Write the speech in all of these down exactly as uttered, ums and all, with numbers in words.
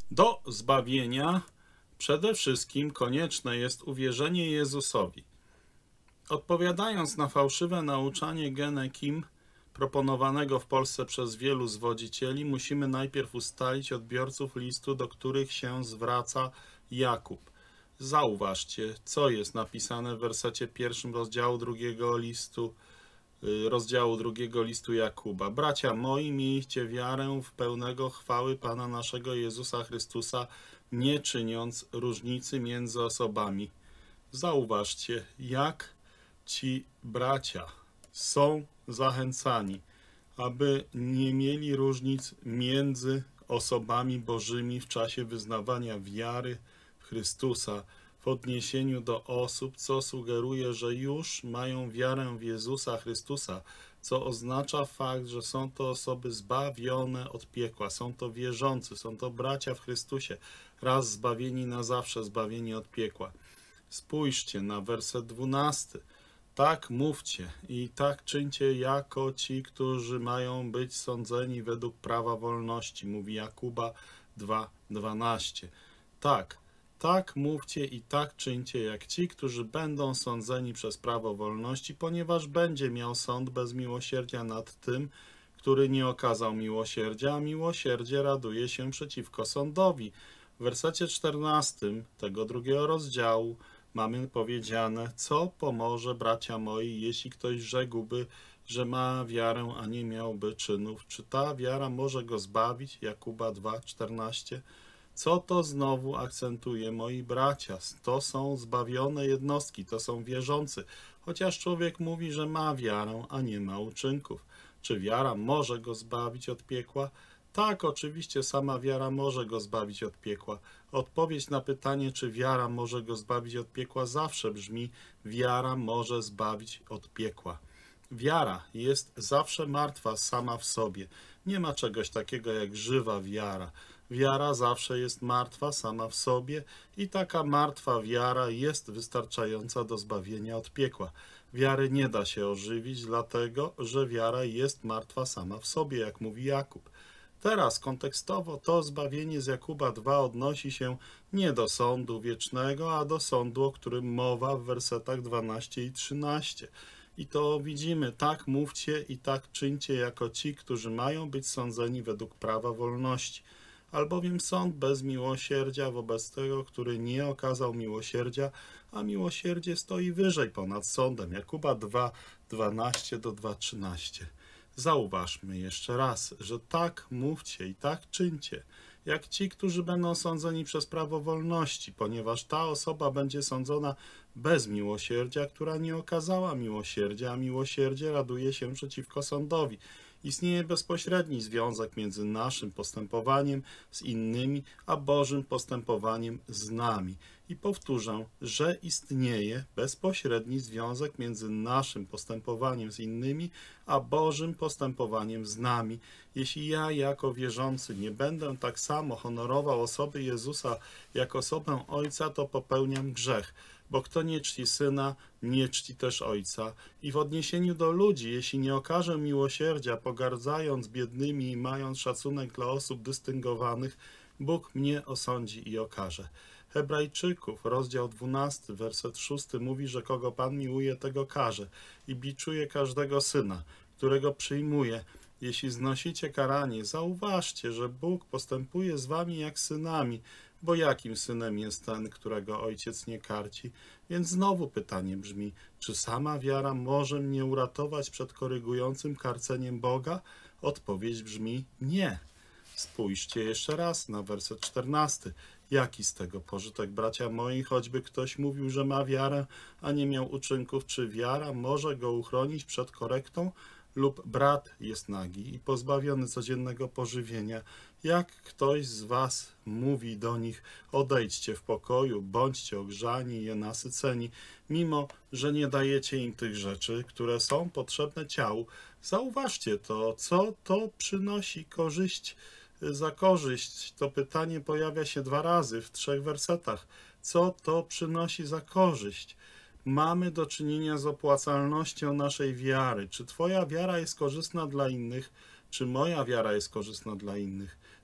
Do zbawienia przede wszystkim konieczne jest uwierzenie Jezusowi. Odpowiadając na fałszywe nauczanie Gene Kim, proponowanego w Polsce przez wielu zwodzicieli, musimy najpierw ustalić odbiorców listu, do których się zwraca Jakub. Zauważcie, co jest napisane w wersecie pierwszym rozdziału drugiego listu, rozdziału drugiego listu Jakuba. Bracia moi, miejcie wiarę w pełnego chwały Pana naszego Jezusa Chrystusa, nie czyniąc różnicy między osobami. Zauważcie, jak ci bracia są zachęcani, aby nie mieli różnic między osobami bożymi w czasie wyznawania wiary w Chrystusa w odniesieniu do osób, co sugeruje, że już mają wiarę w Jezusa Chrystusa, co oznacza fakt, że są to osoby zbawione od piekła, są to wierzący, są to bracia w Chrystusie, raz zbawieni na zawsze, zbawieni od piekła. Spójrzcie na werset dwunasty. Tak mówcie i tak czyńcie jako ci, którzy mają być sądzeni według prawa wolności, mówi Jakuba dwa dwanaście. Tak, tak mówcie i tak czyńcie jak ci, którzy będą sądzeni przez prawo wolności, ponieważ będzie miał sąd bez miłosierdzia nad tym, który nie okazał miłosierdzia, a miłosierdzie raduje się przeciwko sądowi. W wersecie czternastym tego drugiego rozdziału mamy powiedziane, co pomoże, bracia moi, jeśli ktoś rzekłby, że ma wiarę, a nie miałby czynów. Czy ta wiara może go zbawić? Jakuba dwa czternaście. Co to znowu akcentuje, moi bracia? To są zbawione jednostki, to są wierzący. Chociaż człowiek mówi, że ma wiarę, a nie ma uczynków. Czy wiara może go zbawić od piekła? Tak, oczywiście sama wiara może go zbawić od piekła. Odpowiedź na pytanie, czy wiara może go zbawić od piekła, zawsze brzmi: wiara może zbawić od piekła. Wiara jest zawsze martwa sama w sobie. Nie ma czegoś takiego jak żywa wiara. Wiara zawsze jest martwa sama w sobie i taka martwa wiara jest wystarczająca do zbawienia od piekła. Wiary nie da się ożywić, dlatego że wiara jest martwa sama w sobie, jak mówi Jakub. Teraz kontekstowo to zbawienie z Jakuba dwa odnosi się nie do sądu wiecznego, a do sądu, o którym mowa w wersetach dwanaście i trzynaście. I to widzimy, tak mówcie i tak czyńcie jako ci, którzy mają być sądzeni według prawa wolności. Albowiem sąd bez miłosierdzia wobec tego, który nie okazał miłosierdzia, a miłosierdzie stoi wyżej ponad sądem. Jakuba dwa dwanaście do dwa trzynaście. Zauważmy jeszcze raz, że tak mówcie i tak czyńcie, jak ci, którzy będą sądzeni przez prawo wolności, ponieważ ta osoba będzie sądzona bez miłosierdzia, która nie okazała miłosierdzia, a miłosierdzie raduje się przeciwko sądowi. Istnieje bezpośredni związek między naszym postępowaniem z innymi, a Bożym postępowaniem z nami. I powtórzę, że istnieje bezpośredni związek między naszym postępowaniem z innymi, a Bożym postępowaniem z nami. Jeśli ja jako wierzący nie będę tak samo honorował osoby Jezusa jak osobę Ojca, to popełniam grzech. Bo kto nie czci Syna, nie czci też Ojca. I w odniesieniu do ludzi, jeśli nie okażę miłosierdzia, pogardzając biednymi i mając szacunek dla osób dystyngowanych, Bóg mnie osądzi i okaże. Hebrajczyków, rozdział dwunasty, werset szósty mówi, że kogo Pan miłuje, tego karze i biczuje każdego syna, którego przyjmuje. Jeśli znosicie karanie, zauważcie, że Bóg postępuje z wami jak synami, bo jakim synem jest ten, którego ojciec nie karci? Więc znowu pytanie brzmi, czy sama wiara może mnie uratować przed korygującym karceniem Boga? Odpowiedź brzmi nie. Spójrzcie jeszcze raz na werset czternasty. Jaki z tego pożytek, bracia moi, choćby ktoś mówił, że ma wiarę, a nie miał uczynków? Czy wiara może go uchronić przed korektą? Lub brat jest nagi i pozbawiony codziennego pożywienia. Jak ktoś z was mówi do nich: odejdźcie w pokoju, bądźcie ogrzani i nasyceni, mimo że nie dajecie im tych rzeczy, które są potrzebne ciału. Zauważcie to, co to przynosi korzyść za korzyść. To pytanie pojawia się dwa razy w trzech wersetach. Co to przynosi za korzyść? Mamy do czynienia z opłacalnością naszej wiary. Czy twoja wiara jest korzystna dla innych? Czy moja wiara jest korzystna dla innych?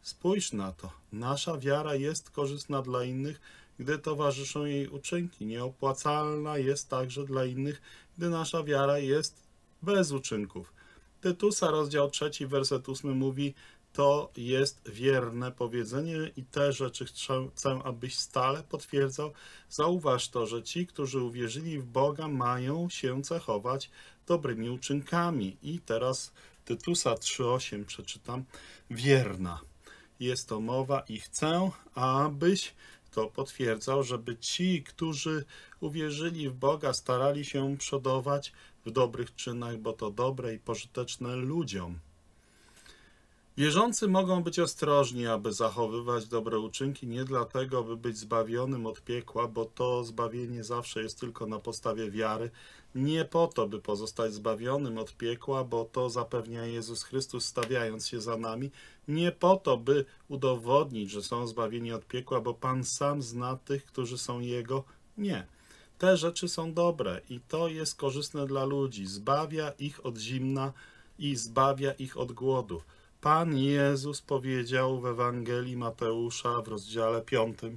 Spójrz na to. Nasza wiara jest korzystna dla innych, gdy towarzyszą jej uczynki. Nieopłacalna jest także dla innych, gdy nasza wiara jest bez uczynków. Tytusa, rozdział trzeci, werset ósmy mówi: to jest wierne powiedzenie i te rzeczy chcę, chcę, abyś stale potwierdzał. Zauważ to, że ci, którzy uwierzyli w Boga, mają się cechować dobrymi uczynkami. I teraz Tytusa trzy osiem przeczytam. Wierna jest to mowa i chcę, abyś to potwierdzał, żeby ci, którzy uwierzyli w Boga, starali się przodować w dobrych czynach, bo to dobre i pożyteczne ludziom. Wierzący mogą być ostrożni, aby zachowywać dobre uczynki, nie dlatego, by być zbawionym od piekła, bo to zbawienie zawsze jest tylko na podstawie wiary, nie po to, by pozostać zbawionym od piekła, bo to zapewnia Jezus Chrystus, stawiając się za nami, nie po to, by udowodnić, że są zbawieni od piekła, bo Pan sam zna tych, którzy są Jego. Nie. Te rzeczy są dobre i to jest korzystne dla ludzi. Zbawia ich od zimna i zbawia ich od głodu. Pan Jezus powiedział w Ewangelii Mateusza w rozdziale piątym: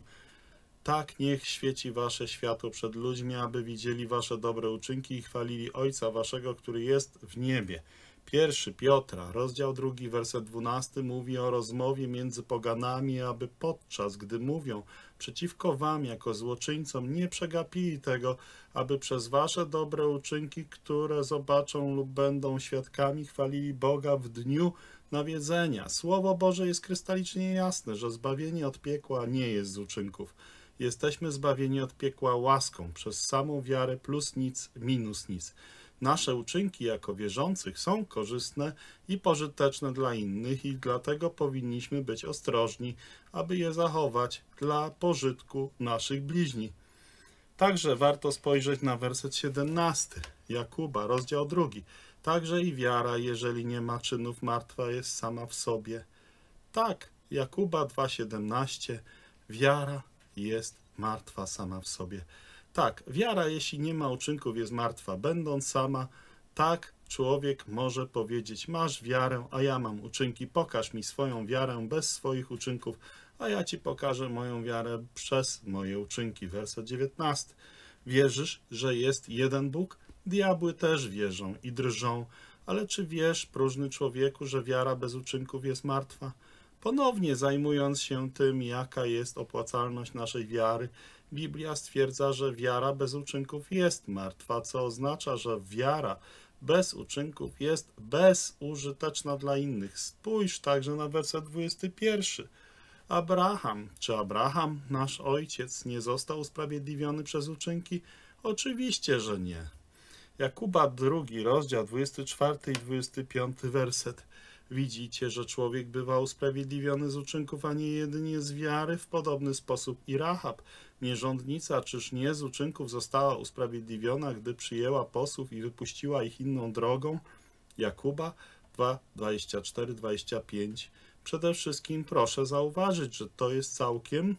tak niech świeci wasze światło przed ludźmi, aby widzieli wasze dobre uczynki i chwalili Ojca waszego, który jest w niebie. Pierwszy Piotra, rozdział drugi, werset dwunasty mówi o rozmowie między poganami, aby podczas gdy mówią przeciwko wam jako złoczyńcom, nie przegapili tego, aby przez wasze dobre uczynki, które zobaczą lub będą świadkami, chwalili Boga w dniu nawiedzenia. Słowo Boże jest krystalicznie jasne, że zbawienie od piekła nie jest z uczynków. Jesteśmy zbawieni od piekła łaską, przez samą wiarę, plus nic, minus nic. Nasze uczynki jako wierzących są korzystne i pożyteczne dla innych i dlatego powinniśmy być ostrożni, aby je zachować dla pożytku naszych bliźni. Także warto spojrzeć na werset siedemnasty, Jakuba, rozdział drugi. Także i wiara, jeżeli nie ma czynów, martwa jest sama w sobie. Tak, Jakuba dwa siedemnaście, wiara jest martwa sama w sobie. Tak, wiara, jeśli nie ma uczynków, jest martwa. Będąc sama, tak człowiek może powiedzieć: masz wiarę, a ja mam uczynki. Pokaż mi swoją wiarę bez swoich uczynków, a ja ci pokażę moją wiarę przez moje uczynki. Werset dziewiętnasty. Wierzysz, że jest jeden Bóg? Diabły też wierzą i drżą. Ale czy wiesz, próżny człowieku, że wiara bez uczynków jest martwa? Ponownie zajmując się tym, jaka jest opłacalność naszej wiary, Biblia stwierdza, że wiara bez uczynków jest martwa, co oznacza, że wiara bez uczynków jest bezużyteczna dla innych. Spójrz także na werset dwudziesty pierwszy. Abraham, czy Abraham, nasz ojciec, nie został usprawiedliwiony przez uczynki? Oczywiście, że nie. Jakuba drugi, rozdział dwudziesty czwarty i dwudziesty piąty werset. Widzicie, że człowiek bywa usprawiedliwiony z uczynków, a nie jedynie z wiary, w podobny sposób i Rahab, nierządnica, czyż nie z uczynków została usprawiedliwiona, gdy przyjęła posłów i wypuściła ich inną drogą? Jakuba dwa, dwadzieścia cztery, dwadzieścia pięć. Przede wszystkim proszę zauważyć, że to jest całkiem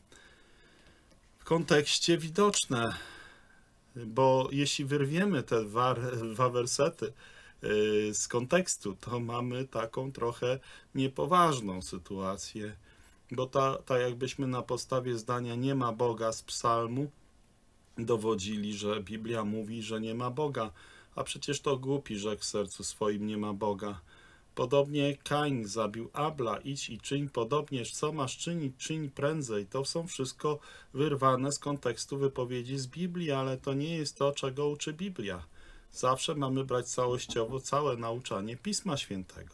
w kontekście widoczne, bo jeśli wyrwiemy te dwa, dwa wersety z kontekstu, to mamy taką trochę niepoważną sytuację, bo ta, tak jakbyśmy na podstawie zdania nie ma Boga z psalmu dowodzili, że Biblia mówi, że nie ma Boga, a przecież to głupi, że w sercu swoim nie ma Boga. Podobnie Kain zabił Abla, idź i czyń podobnież, co masz czynić, czyń prędzej. To są wszystko wyrwane z kontekstu wypowiedzi z Biblii, ale to nie jest to, czego uczy Biblia. Zawsze mamy brać całościowo całe nauczanie Pisma Świętego.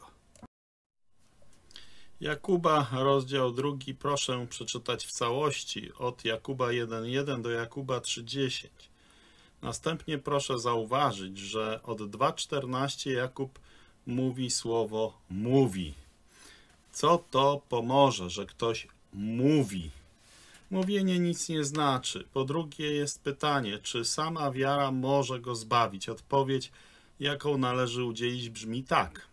Jakuba, rozdział drugi, proszę przeczytać w całości, od Jakuba jeden jeden do Jakuba trzy dziesięć. Następnie proszę zauważyć, że od dwa czternaście Jakub mówi słowo mówi. Co to pomoże, że ktoś mówi? Mówienie nic nie znaczy. Po drugie jest pytanie, czy sama wiara może go zbawić? Odpowiedź, jaką należy udzielić, brzmi tak.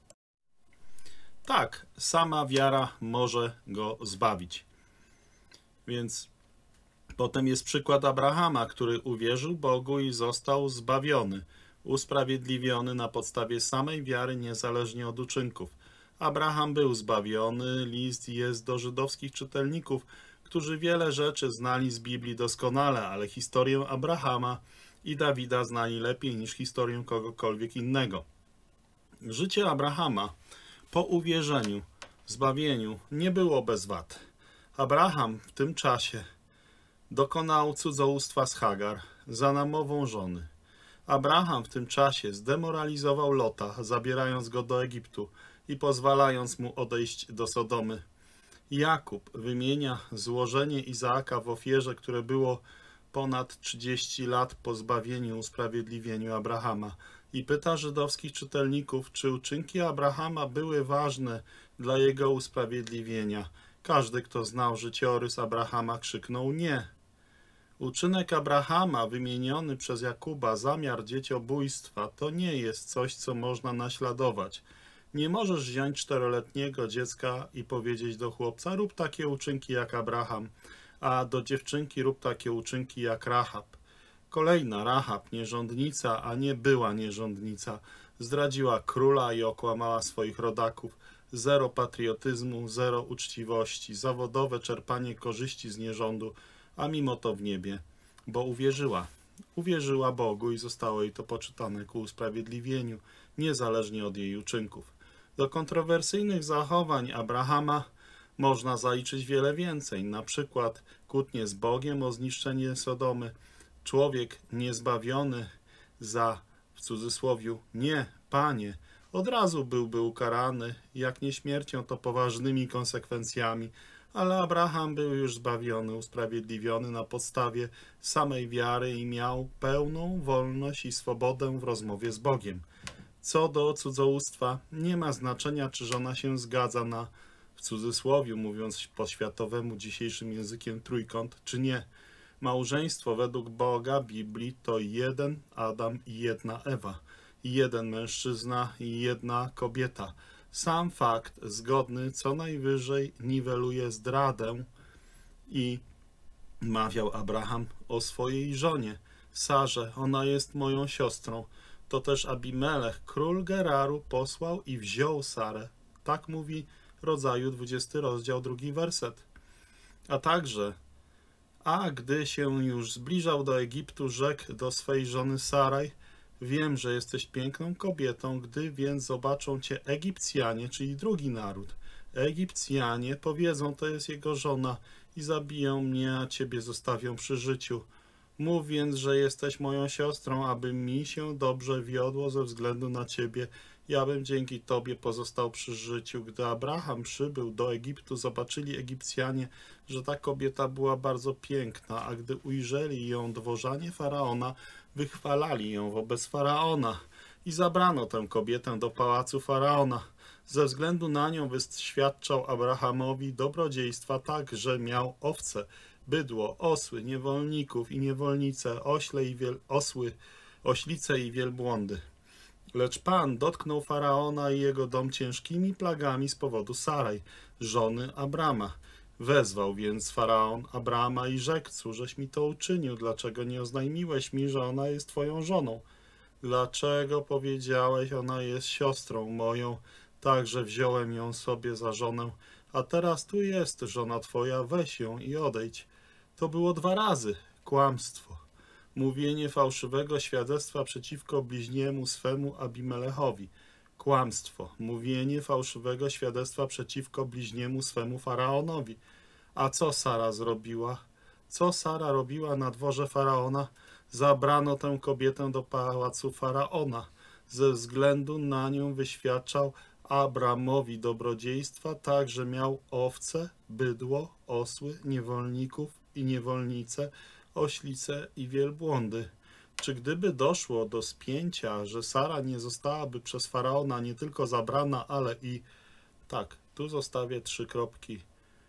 Tak, sama wiara może go zbawić. Więc potem jest przykład Abrahama, który uwierzył Bogu i został zbawiony, usprawiedliwiony na podstawie samej wiary, niezależnie od uczynków. Abraham był zbawiony. List jest do żydowskich czytelników, którzy wiele rzeczy znali z Biblii doskonale, ale historię Abrahama i Dawida znali lepiej niż historię kogokolwiek innego. Życie Abrahama po uwierzeniu, zbawieniu nie było bez wad. Abraham w tym czasie dokonał cudzołóstwa z Hagar za namową żony. Abraham w tym czasie zdemoralizował Lota, zabierając go do Egiptu i pozwalając mu odejść do Sodomy. Jakub wymienia złożenie Izaaka w ofierze, które było ponad trzydzieści lat po zbawieniu i usprawiedliwieniu Abrahama, i pyta żydowskich czytelników, czy uczynki Abrahama były ważne dla jego usprawiedliwienia. Każdy, kto znał życiorys Abrahama, krzyknął nie. Uczynek Abrahama wymieniony przez Jakuba, zamiar dzieciobójstwa, to nie jest coś, co można naśladować. Nie możesz wziąć czteroletniego dziecka i powiedzieć do chłopca, rób takie uczynki jak Abraham, a do dziewczynki rób takie uczynki jak Rahab. Kolejna Rahab, nierządnica, a nie była nierządnica, zdradziła króla i okłamała swoich rodaków. Zero patriotyzmu, zero uczciwości, zawodowe czerpanie korzyści z nierządu, a mimo to w niebie, bo uwierzyła. Uwierzyła Bogu i zostało jej to poczytane ku usprawiedliwieniu, niezależnie od jej uczynków. Do kontrowersyjnych zachowań Abrahama można zaliczyć wiele więcej, na przykład kłótnie z Bogiem o zniszczenie Sodomy. Człowiek niezbawiony za, w cudzysłowiu, nie, Panie, od razu byłby ukarany, jak nie śmiercią, to poważnymi konsekwencjami, ale Abraham był już zbawiony, usprawiedliwiony na podstawie samej wiary i miał pełną wolność i swobodę w rozmowie z Bogiem. Co do cudzołóstwa, nie ma znaczenia, czy żona się zgadza na, w cudzysłowiu mówiąc po światowemu dzisiejszym językiem, trójkąt, czy nie. Małżeństwo według Boga, Biblii, to jeden Adam i jedna Ewa, jeden mężczyzna i jedna kobieta. Sam fakt zgodny co najwyżej niweluje zdradę i mawiał Abraham o swojej żonie, Sarze, ona jest moją siostrą. To też Abimelech, król Geraru, posłał i wziął Sarę. Tak mówi Rodzaju dwudziesty rozdział, drugi werset. A także, a gdy się już zbliżał do Egiptu, rzekł do swej żony Saraj, wiem, że jesteś piękną kobietą, gdy więc zobaczą cię Egipcjanie, czyli drugi naród. Egipcjanie powiedzą, to jest jego żona i zabiją mnie, a ciebie zostawią przy życiu. Mów więc, że jesteś moją siostrą, aby mi się dobrze wiodło ze względu na ciebie. Ja bym dzięki tobie pozostał przy życiu. Gdy Abraham przybył do Egiptu, zobaczyli Egipcjanie, że ta kobieta była bardzo piękna, a gdy ujrzeli ją dworzanie Faraona, wychwalali ją wobec Faraona i zabrano tę kobietę do pałacu Faraona. Ze względu na nią wyświadczał Abrahamowi dobrodziejstwa tak, że miał owce, bydło, osły, niewolników i niewolnice, ośle i wiel... osły, oślice i wielbłądy. Lecz Pan dotknął Faraona i jego dom ciężkimi plagami z powodu Saraj, żony Abrama. Wezwał więc Faraon Abrama i rzekł, cóżeś mi to uczynił, dlaczego nie oznajmiłeś mi, że ona jest twoją żoną? Dlaczego powiedziałeś, ona jest siostrą moją, tak, że wziąłem ją sobie za żonę, a teraz tu jest żona twoja, weź ją i odejdź. To było dwa razy kłamstwo, mówienie fałszywego świadectwa przeciwko bliźniemu swemu Abimelechowi, kłamstwo, mówienie fałszywego świadectwa przeciwko bliźniemu swemu Faraonowi. A co Sara zrobiła? Co Sara robiła na dworze Faraona? Zabrano tę kobietę do pałacu Faraona. Ze względu na nią wyświadczał Abramowi dobrodziejstwa, tak, że miał owce, bydło, osły, niewolników i niewolnice, oślice i wielbłądy. Czy gdyby doszło do spięcia, że Sara nie zostałaby przez Faraona nie tylko zabrana, ale i... Tak, tu zostawię trzy kropki,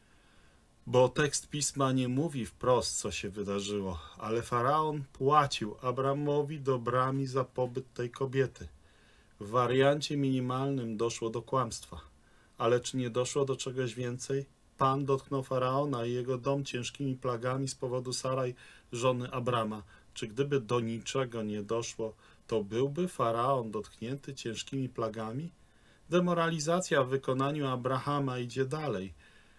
bo tekst Pisma nie mówi wprost, co się wydarzyło, ale Faraon płacił Abramowi dobrami za pobyt tej kobiety. W wariancie minimalnym doszło do kłamstwa. Ale czy nie doszło do czegoś więcej? Pan dotknął Faraona i jego dom ciężkimi plagami z powodu Saraj, żony Abrama. Czy gdyby do niczego nie doszło, to byłby Faraon dotknięty ciężkimi plagami? Demoralizacja w wykonaniu Abrahama idzie dalej.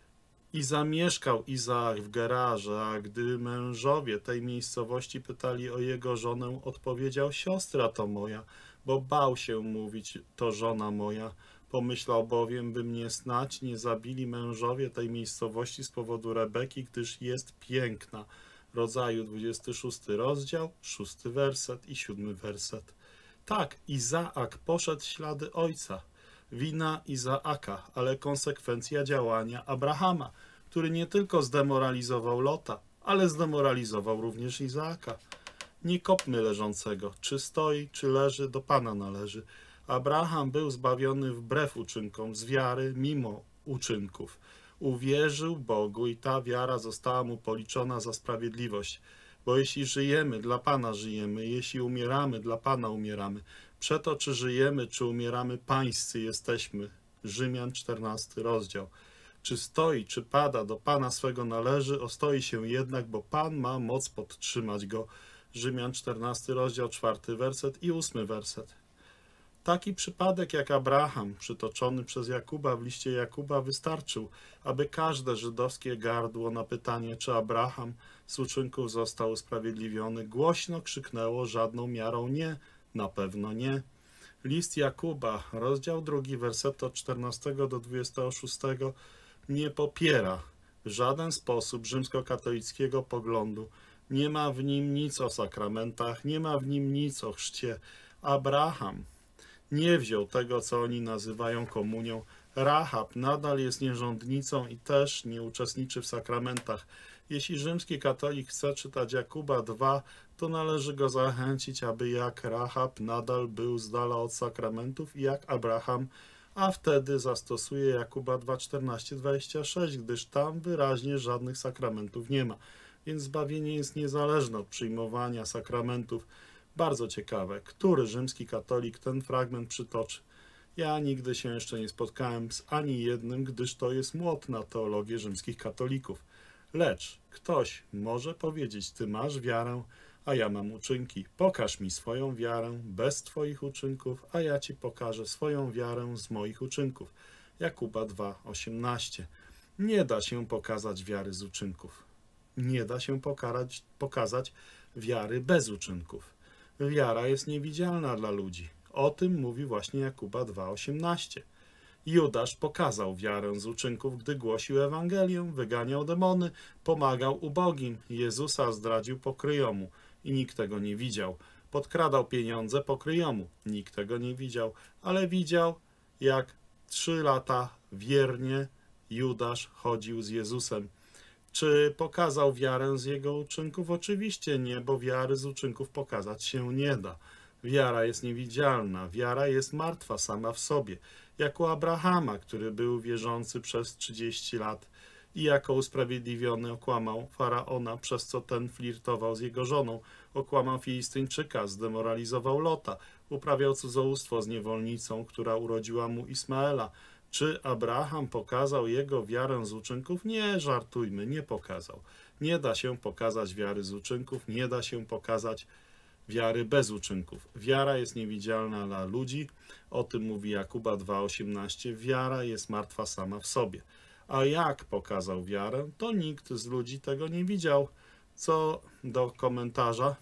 I zamieszkał Izaak w Gerarze, a gdy mężowie tej miejscowości pytali o jego żonę, odpowiedział: siostra to moja, bo bał się mówić: to żona moja. Pomyślał bowiem, by mnie snać nie zabili mężowie tej miejscowości z powodu Rebeki, gdyż jest piękna. Rodzaju dwudziesty szósty rozdział, szósty werset i siódmy werset. Tak, Izaak poszedł w ślady ojca. Wina Izaaka, ale konsekwencja działania Abrahama, który nie tylko zdemoralizował Lota, ale zdemoralizował również Izaaka. Nie kopmy leżącego, czy stoi, czy leży, do Pana należy. Abraham był zbawiony wbrew uczynkom, z wiary mimo uczynków. Uwierzył Bogu i ta wiara została mu policzona za sprawiedliwość. Bo jeśli żyjemy, dla Pana żyjemy, jeśli umieramy, dla Pana umieramy. Przeto czy żyjemy, czy umieramy, pańscy jesteśmy. Rzymian czternasty rozdział. Czy stoi, czy pada, do Pana swego należy, ostoi się jednak, bo Pan ma moc podtrzymać go. Rzymian czternasty rozdział, czwarty werset i ósmy werset. Taki przypadek jak Abraham, przytoczony przez Jakuba w liście Jakuba, wystarczył, aby każde żydowskie gardło na pytanie, czy Abraham z uczynków został usprawiedliwiony, głośno krzyknęło żadną miarą nie, na pewno nie. List Jakuba, rozdział drugi, werset od czternastego do dwudziestego szóstego nie popiera w żaden sposób rzymskokatolickiego poglądu. Nie ma w nim nic o sakramentach, nie ma w nim nic o chrzcie. Abraham nie wziął tego, co oni nazywają komunią. Rahab nadal jest nierządnicą i też nie uczestniczy w sakramentach. Jeśli rzymski katolik chce czytać Jakuba dwa, to należy go zachęcić, aby jak Rahab nadal był z dala od sakramentów i jak Abraham, a wtedy zastosuje Jakuba dwa, czternaście, dwadzieścia sześć, gdyż tam wyraźnie żadnych sakramentów nie ma. Więc zbawienie jest niezależne od przyjmowania sakramentów. Bardzo ciekawe, który rzymski katolik ten fragment przytoczy. Ja nigdy się jeszcze nie spotkałem z ani jednym, gdyż to jest młot na teologię rzymskich katolików. Lecz ktoś może powiedzieć: ty masz wiarę, a ja mam uczynki. Pokaż mi swoją wiarę bez twoich uczynków, a ja ci pokażę swoją wiarę z moich uczynków. Jakuba dwa, osiemnaście. Nie da się pokazać wiary z uczynków. Nie da się pokazać, pokazać wiary bez uczynków. Wiara jest niewidzialna dla ludzi. O tym mówi właśnie Jakuba dwa, osiemnaście. Judasz pokazał wiarę z uczynków, gdy głosił Ewangelię, wyganiał demony, pomagał ubogim. Jezusa zdradził pokryjomu i nikt tego nie widział. Podkradał pieniądze pokryjomu. Nikt tego nie widział, ale widział, jak trzy lata wiernie Judasz chodził z Jezusem. Czy pokazał wiarę z jego uczynków? Oczywiście nie, bo wiary z uczynków pokazać się nie da. Wiara jest niewidzialna, wiara jest martwa sama w sobie. Jak u Abrahama, który był wierzący przez trzydzieści lat i jako usprawiedliwiony okłamał Faraona, przez co ten flirtował z jego żoną, okłamał Filistyńczyka, zdemoralizował Lota, uprawiał cudzołóstwo z niewolnicą, która urodziła mu Ismaela. Czy Abraham pokazał jego wiarę z uczynków? Nie, żartujmy, nie pokazał. Nie da się pokazać wiary z uczynków, nie da się pokazać wiary bez uczynków. Wiara jest niewidzialna dla ludzi, o tym mówi Jakuba dwa, osiemnaście. Wiara jest martwa sama w sobie. A jak pokazał wiarę, to nikt z ludzi tego nie widział. Co do komentarza,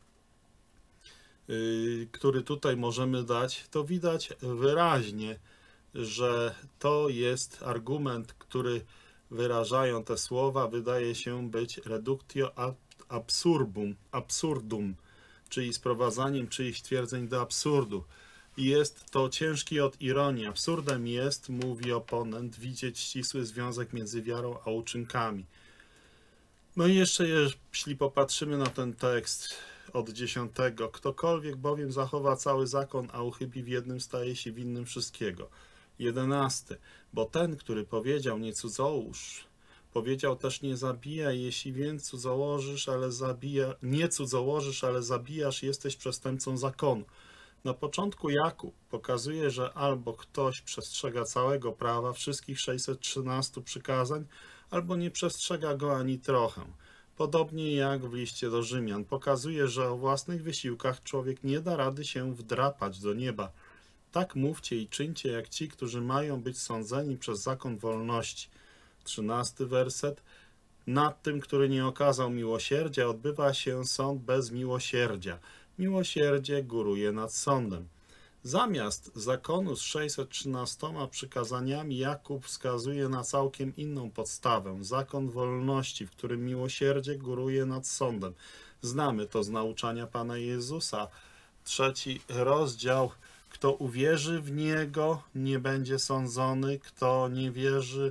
yy, który tutaj możemy dać, to widać wyraźnie, że to jest argument, który wyrażają te słowa, wydaje się być reductio ad absurdum, absurdum, czyli sprowadzaniem czyichś twierdzeń do absurdu. I jest to ciężki od ironii. Absurdem jest, mówi oponent, widzieć ścisły związek między wiarą a uczynkami. No i jeszcze, jeśli popatrzymy na ten tekst od dziesiątego. Ktokolwiek bowiem zachowa cały zakon, a uchybi w jednym, staje się winnym wszystkiego. jedenasty. Bo ten, który powiedział: nie cudzołóż, powiedział też: nie zabijaj. Jeśli więc cudzołożysz, ale zabija, nie cudzołożysz, ale zabijasz, jesteś przestępcą zakonu. Na początku Jakub pokazuje, że albo ktoś przestrzega całego prawa, wszystkich sześćset trzynastu przykazań, albo nie przestrzega go ani trochę. Podobnie jak w liście do Rzymian pokazuje, że o własnych wysiłkach człowiek nie da rady się wdrapać do nieba. Tak mówcie i czyńcie jak ci, którzy mają być sądzeni przez zakon wolności. Trzynasty werset. Nad tym, który nie okazał miłosierdzia, odbywa się sąd bez miłosierdzia. Miłosierdzie góruje nad sądem. Zamiast zakonu z sześćset trzynastoma przykazaniami Jakub wskazuje na całkiem inną podstawę. Zakon wolności, w którym miłosierdzie góruje nad sądem. Znamy to z nauczania Pana Jezusa. Trzeci rozdział. Kto uwierzy w Niego, nie będzie sądzony. Kto nie wierzy,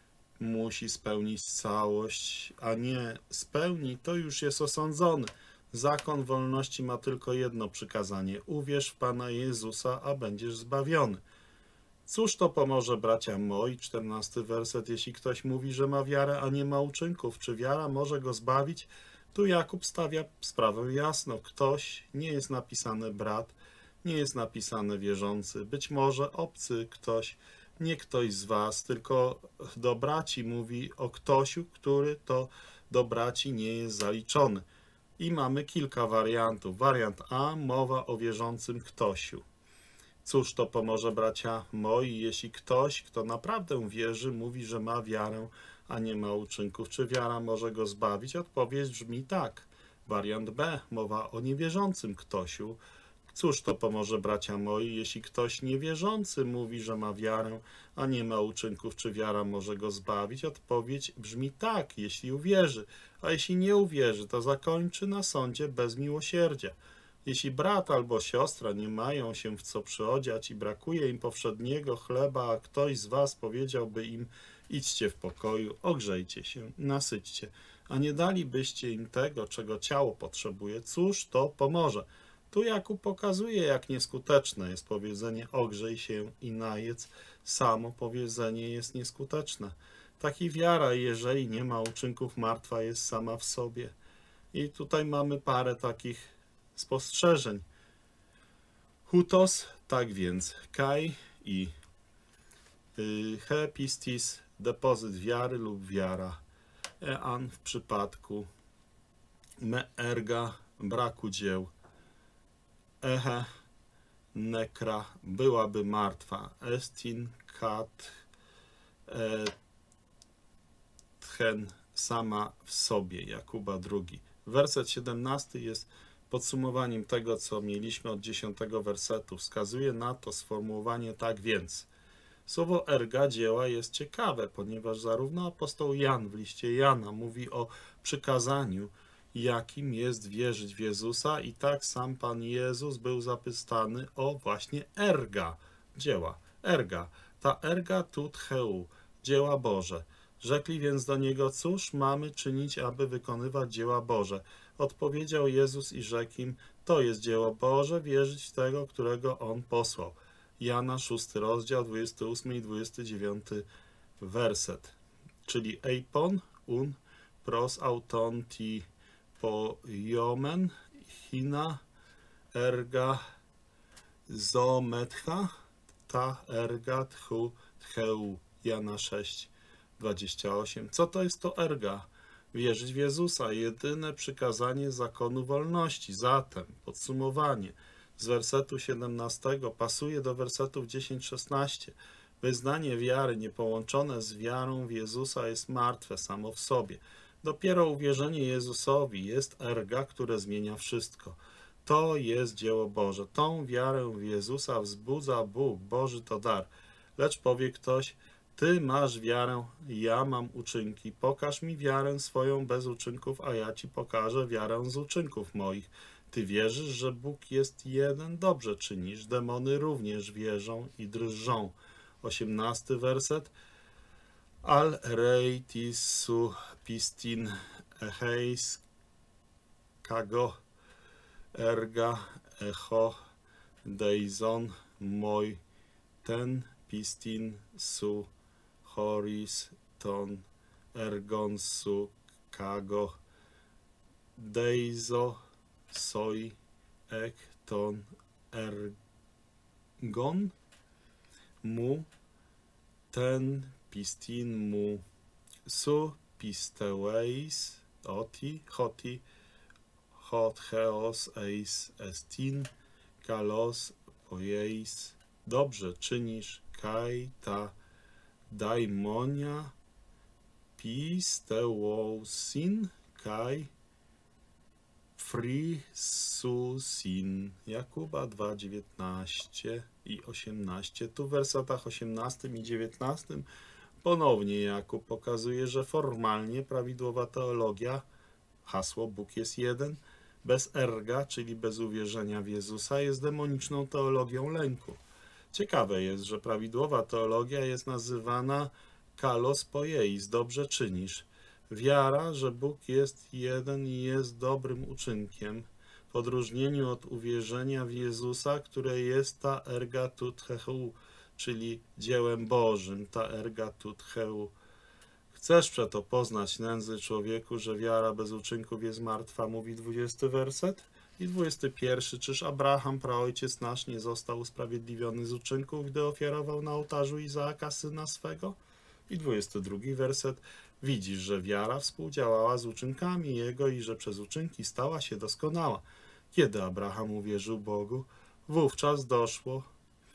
musi spełnić całość, a nie spełni, to już jest osądzony. Zakon wolności ma tylko jedno przykazanie. Uwierz w Pana Jezusa, a będziesz zbawiony. Cóż to pomoże, bracia moi? czternasty werset. Jeśli ktoś mówi, że ma wiarę, a nie ma uczynków, czy wiara może go zbawić? Tu Jakub stawia sprawę jasno. Ktoś, nie jest napisane brat, nie jest napisane wierzący, być może obcy ktoś, nie ktoś z was, tylko do braci mówi o ktośu, który to do braci nie jest zaliczony. I mamy kilka wariantów. Wariant A, mowa o wierzącym ktośu. Cóż to pomoże, bracia moi, jeśli ktoś, kto naprawdę wierzy, mówi, że ma wiarę, a nie ma uczynków? Czy wiara może go zbawić? Odpowiedź brzmi tak. Wariant B, mowa o niewierzącym ktośu. Cóż to pomoże, bracia moi, jeśli ktoś niewierzący mówi, że ma wiarę, a nie ma uczynków? Czy wiara może go zbawić? Odpowiedź brzmi tak, jeśli uwierzy, a jeśli nie uwierzy, to zakończy na sądzie bez miłosierdzia. Jeśli brat albo siostra nie mają się w co przyodziać i brakuje im powszedniego chleba, a ktoś z was powiedziałby im: idźcie w pokoju, ogrzejcie się, nasyćcie, a nie dalibyście im tego, czego ciało potrzebuje, cóż to pomoże? Tu Jakub pokazuje, jak nieskuteczne jest powiedzenie ogrzej się i najedz. Samo powiedzenie jest nieskuteczne. Tak i wiara, jeżeli nie ma uczynków, martwa jest sama w sobie. I tutaj mamy parę takich spostrzeżeń. Hutos, tak więc, kai i y, he pistis, depozyt wiary lub wiara. Ean w przypadku me erga, braku dzieł. Ehe, nekra, byłaby martwa. Estin, kat, e, tchen, sama w sobie. Jakuba drugi. Werset siedemnasty jest podsumowaniem tego, co mieliśmy od dziesiątego wersetu. Wskazuje na to sformułowanie tak więc. Słowo erga dzieła jest ciekawe, ponieważ zarówno apostoł Jan w liście Jana mówi o przykazaniu, jakim jest wierzyć w Jezusa, i tak sam Pan Jezus był zapytany o właśnie erga, dzieła, erga, ta erga tut heu, dzieła Boże. Rzekli więc do Niego: cóż mamy czynić, aby wykonywać dzieła Boże? Odpowiedział Jezus i rzekł im: to jest dzieło Boże, wierzyć w Tego, którego On posłał. Jana szósty rozdział, dwudziesty ósmy i dwudziesty dziewiąty werset. Czyli eipon, un, pros auton ti poiomen, hina, erga, zometcha, ta erga tchu tcheu. Jana sześć, dwadzieścia osiem. Co to jest to erga? Wierzyć w Jezusa, jedyne przykazanie zakonu wolności. Zatem, podsumowanie z wersetu siedemnastego pasuje do wersetów dziesięć szesnaście. Wyznanie wiary niepołączone z wiarą w Jezusa jest martwe samo w sobie. Dopiero uwierzenie Jezusowi jest erga, które zmienia wszystko. To jest dzieło Boże. Tą wiarę w Jezusa wzbudza Bóg. Boży to dar. Lecz powie ktoś: ty masz wiarę, ja mam uczynki. Pokaż mi wiarę swoją bez uczynków, a ja ci pokażę wiarę z uczynków moich. Ty wierzysz, że Bóg jest jeden, dobrze czynisz. Demony również wierzą i drżą. osiemnasty werset. Al reitisu pistin echeis kago erga echo deizon moi ten pistin su horis ton ergon su kago deizo soi ek ton ergon mu ten pistin mu su pisteweis oti hoti hot heos eis estin kalos poieis dobrze czynisz, kaj ta daimonia pisteuosin kaj frisusin. Jakuba dwa, dziewiętnaście i osiemnaście. Tu w wersetach osiemnastym i dziewiętnastym ponownie Jakub pokazuje, że formalnie prawidłowa teologia, hasło Bóg jest jeden, bez erga, czyli bez uwierzenia w Jezusa, jest demoniczną teologią lęku. Ciekawe jest, że prawidłowa teologia jest nazywana kalos poieis, dobrze czynisz. Wiara, że Bóg jest jeden i jest dobrym uczynkiem, w odróżnieniu od uwierzenia w Jezusa, które jest ta erga tut heu, czyli dziełem Bożym, ta erga tut heu. Chcesz przeto poznać nędzy człowieku, że wiara bez uczynków jest martwa, mówi dwudziesty werset. I dwudziesty pierwszy. Czyż Abraham, praojciec nasz, nie został usprawiedliwiony z uczynków, gdy ofiarował na ołtarzu Izaaka, syna swego? I dwudziesty drugi werset. Widzisz, że wiara współdziałała z uczynkami jego i że przez uczynki stała się doskonała. Kiedy Abraham uwierzył Bogu, wówczas doszło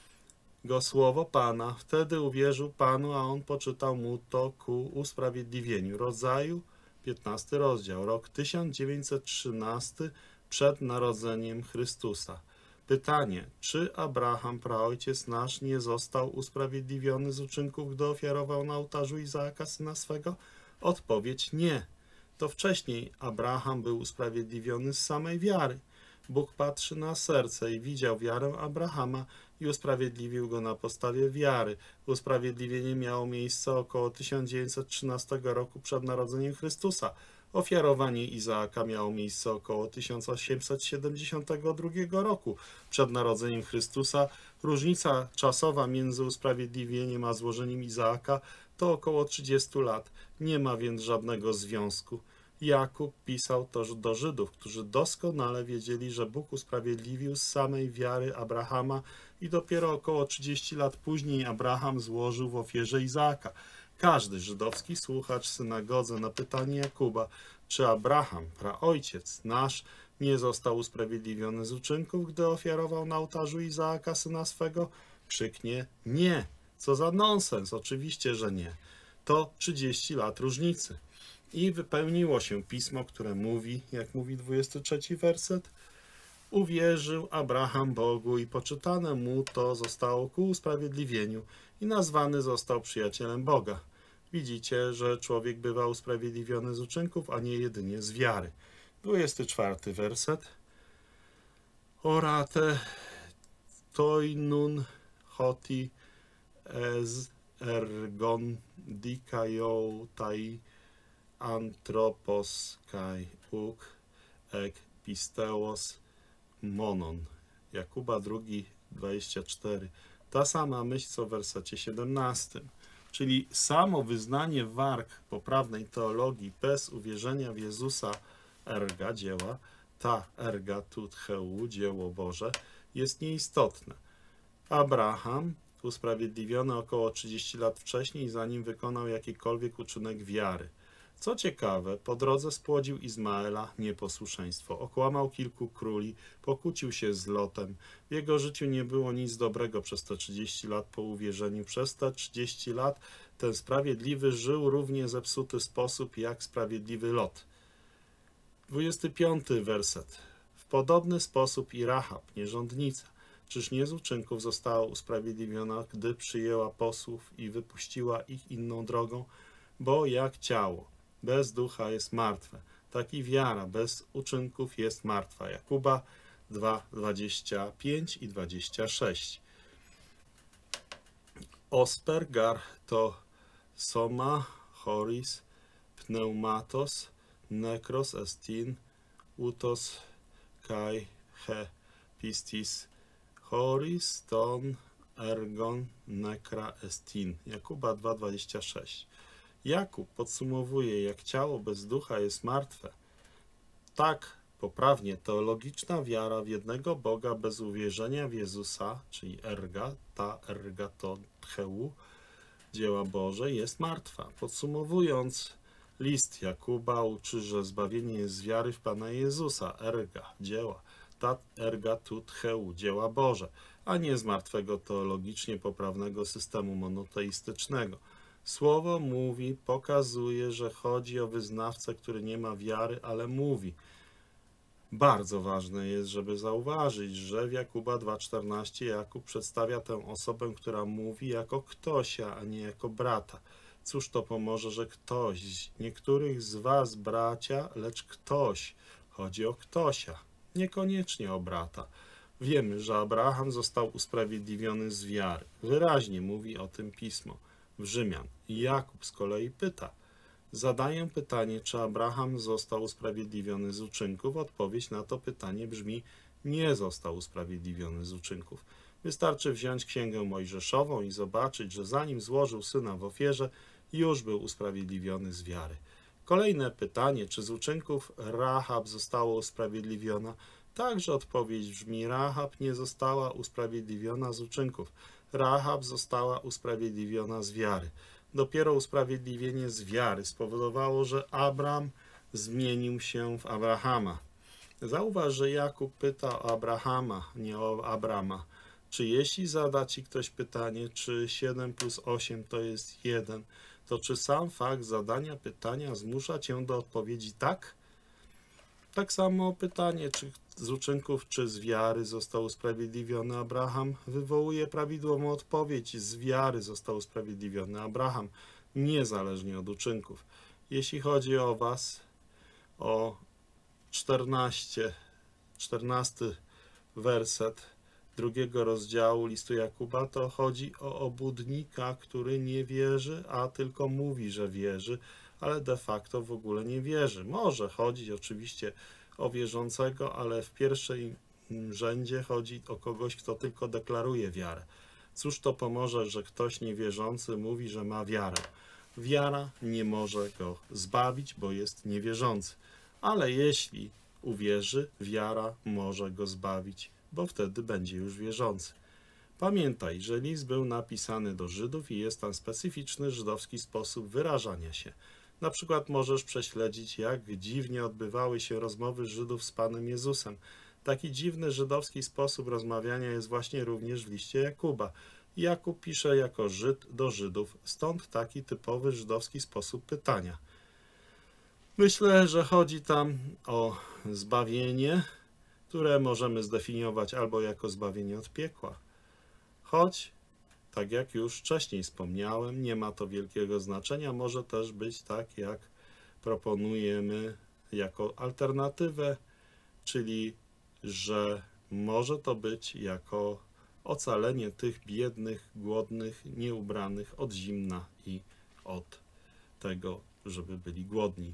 go słowo Pana. Wtedy uwierzył Panu, a on poczytał mu to ku usprawiedliwieniu. Rodzaju, piętnasty rozdział, rok tysiąc dziewięćset trzynasty przed narodzeniem Chrystusa. Pytanie, czy Abraham, praojciec nasz, nie został usprawiedliwiony z uczynków, gdy ofiarował na ołtarzu Izaaka, syna swego? Odpowiedź nie. To wcześniej Abraham był usprawiedliwiony z samej wiary. Bóg patrzy na serce i widział wiarę Abrahama i usprawiedliwił go na podstawie wiary. Usprawiedliwienie miało miejsce około tysiąc dziewięćset trzynastego roku przed narodzeniem Chrystusa. Ofiarowanie Izaaka miało miejsce około tysiąc osiemset siedemdziesiątego drugiego roku przed narodzeniem Chrystusa. Różnica czasowa między usprawiedliwieniem a złożeniem Izaaka to około trzydziestu lat. Nie ma więc żadnego związku. Jakub pisał to do Żydów, którzy doskonale wiedzieli, że Bóg usprawiedliwił z samej wiary Abrahama i dopiero około trzydziestu lat później Abraham złożył w ofierze Izaaka. Każdy żydowski słuchacz w synagodze na pytanie Jakuba, czy Abraham, praojciec nasz, nie został usprawiedliwiony z uczynków, gdy ofiarował na ołtarzu Izaaka, syna swego, krzyknie nie. Co za nonsens, oczywiście, że nie. To trzydzieści lat różnicy. I wypełniło się pismo, które mówi, jak mówi dwudziesty trzeci werset, uwierzył Abraham Bogu i poczytane mu to zostało ku usprawiedliwieniu i nazwany został przyjacielem Boga. Widzicie, że człowiek bywa usprawiedliwiony z uczynków, a nie jedynie z wiary. dwudziesty czwarty werset. Orate toinun hoti ez ergon dikaioutai antropos kai uk ek pisteos monon. Jakuba drugi, dwadzieścia cztery. Ta sama myśl co w wersecie siedemnastym. Czyli samo wyznanie warg poprawnej teologii bez uwierzenia w Jezusa erga dzieła, ta erga tut heu, dzieło Boże, jest nieistotne. Abraham usprawiedliwiony około trzydziestu lat wcześniej, zanim wykonał jakikolwiek uczynek wiary. Co ciekawe, po drodze spłodził Izmaela nieposłuszeństwo, okłamał kilku króli, pokłócił się z Lotem. W jego życiu nie było nic dobrego przez te trzydzieści lat po uwierzeniu. Przez te trzydzieści lat ten sprawiedliwy żył równie zepsuty sposób jak sprawiedliwy Lot. dwudziesty piąty werset. W podobny sposób i Rahab, nierządnica, czyż nie z uczynków została usprawiedliwiona, gdy przyjęła posłów i wypuściła ich inną drogą? Bo jak ciało bez ducha jest martwe, tak i wiara bez uczynków jest martwa. Jakuba dwa, dwadzieścia pięć i dwadzieścia sześć. Ospergar to soma choris pneumatos nekros estin utos kai he pistis choris ton ergon nekra estin. Jakuba dwa, dwadzieścia sześć. Jakub podsumowuje, jak ciało bez ducha jest martwe. Tak poprawnie teologiczna wiara w jednego Boga bez uwierzenia w Jezusa, czyli erga, ta erga to tcheu, dzieła Boże, jest martwa. Podsumowując, list Jakuba uczy, że zbawienie jest z wiary w Pana Jezusa, erga, dzieła. dat erga tut heu, dzieła Boże, a nie z martwego teologicznie poprawnego systemu monoteistycznego. Słowo mówi, pokazuje, że chodzi o wyznawcę, który nie ma wiary, ale mówi. Bardzo ważne jest, żeby zauważyć, że w Jakuba dwa czternaście Jakub przedstawia tę osobę, która mówi, jako ktośa, a nie jako brata. Cóż to pomoże, że ktoś, niektórych z was bracia, lecz ktoś. Chodzi o ktośa, niekoniecznie o brata. Wiemy, że Abraham został usprawiedliwiony z wiary. Wyraźnie mówi o tym Pismo w Rzymian. Jakub z kolei pyta. Zadaję pytanie, czy Abraham został usprawiedliwiony z uczynków. Odpowiedź na to pytanie brzmi: nie został usprawiedliwiony z uczynków. Wystarczy wziąć Księgę Mojżeszową i zobaczyć, że zanim złożył syna w ofierze, już był usprawiedliwiony z wiary. Kolejne pytanie, czy z uczynków Rahab została usprawiedliwiona? Także odpowiedź brzmi: Rahab nie została usprawiedliwiona z uczynków. Rahab została usprawiedliwiona z wiary. Dopiero usprawiedliwienie z wiary spowodowało, że Abram zmienił się w Abrahama. Zauważ, że Jakub pyta o Abrahama, nie o Abrama. Czy jeśli zada ci ktoś pytanie, czy siedem plus osiem to jest jeden, to czy sam fakt zadania pytania zmusza cię do odpowiedzi tak? Tak samo pytanie, czy z uczynków, czy z wiary został usprawiedliwiony Abraham, wywołuje prawidłową odpowiedź: z wiary został usprawiedliwiony Abraham, niezależnie od uczynków. Jeśli chodzi o was, o czternaście, czternasty werset drugiego rozdziału listu Jakuba, to chodzi o obłudnika, który nie wierzy, a tylko mówi, że wierzy, ale de facto w ogóle nie wierzy. Może chodzić oczywiście o wierzącego, ale w pierwszym rzędzie chodzi o kogoś, kto tylko deklaruje wiarę. Cóż to pomoże, że ktoś niewierzący mówi, że ma wiarę? Wiara nie może go zbawić, bo jest niewierzący. Ale jeśli uwierzy, wiara może go zbawić, bo wtedy będzie już wierzący. Pamiętaj, że list był napisany do Żydów i jest tam specyficzny żydowski sposób wyrażania się. Na przykład możesz prześledzić, jak dziwnie odbywały się rozmowy Żydów z Panem Jezusem. Taki dziwny żydowski sposób rozmawiania jest właśnie również w liście Jakuba. Jakub pisze jako Żyd do Żydów, stąd taki typowy żydowski sposób pytania. Myślę, że chodzi tam o zbawienie, które możemy zdefiniować albo jako zbawienie od piekła. Choć, tak jak już wcześniej wspomniałem, nie ma to wielkiego znaczenia, może też być tak, jak proponujemy jako alternatywę, czyli że może to być jako ocalenie tych biednych, głodnych, nieubranych od zimna i od tego, żeby byli głodni.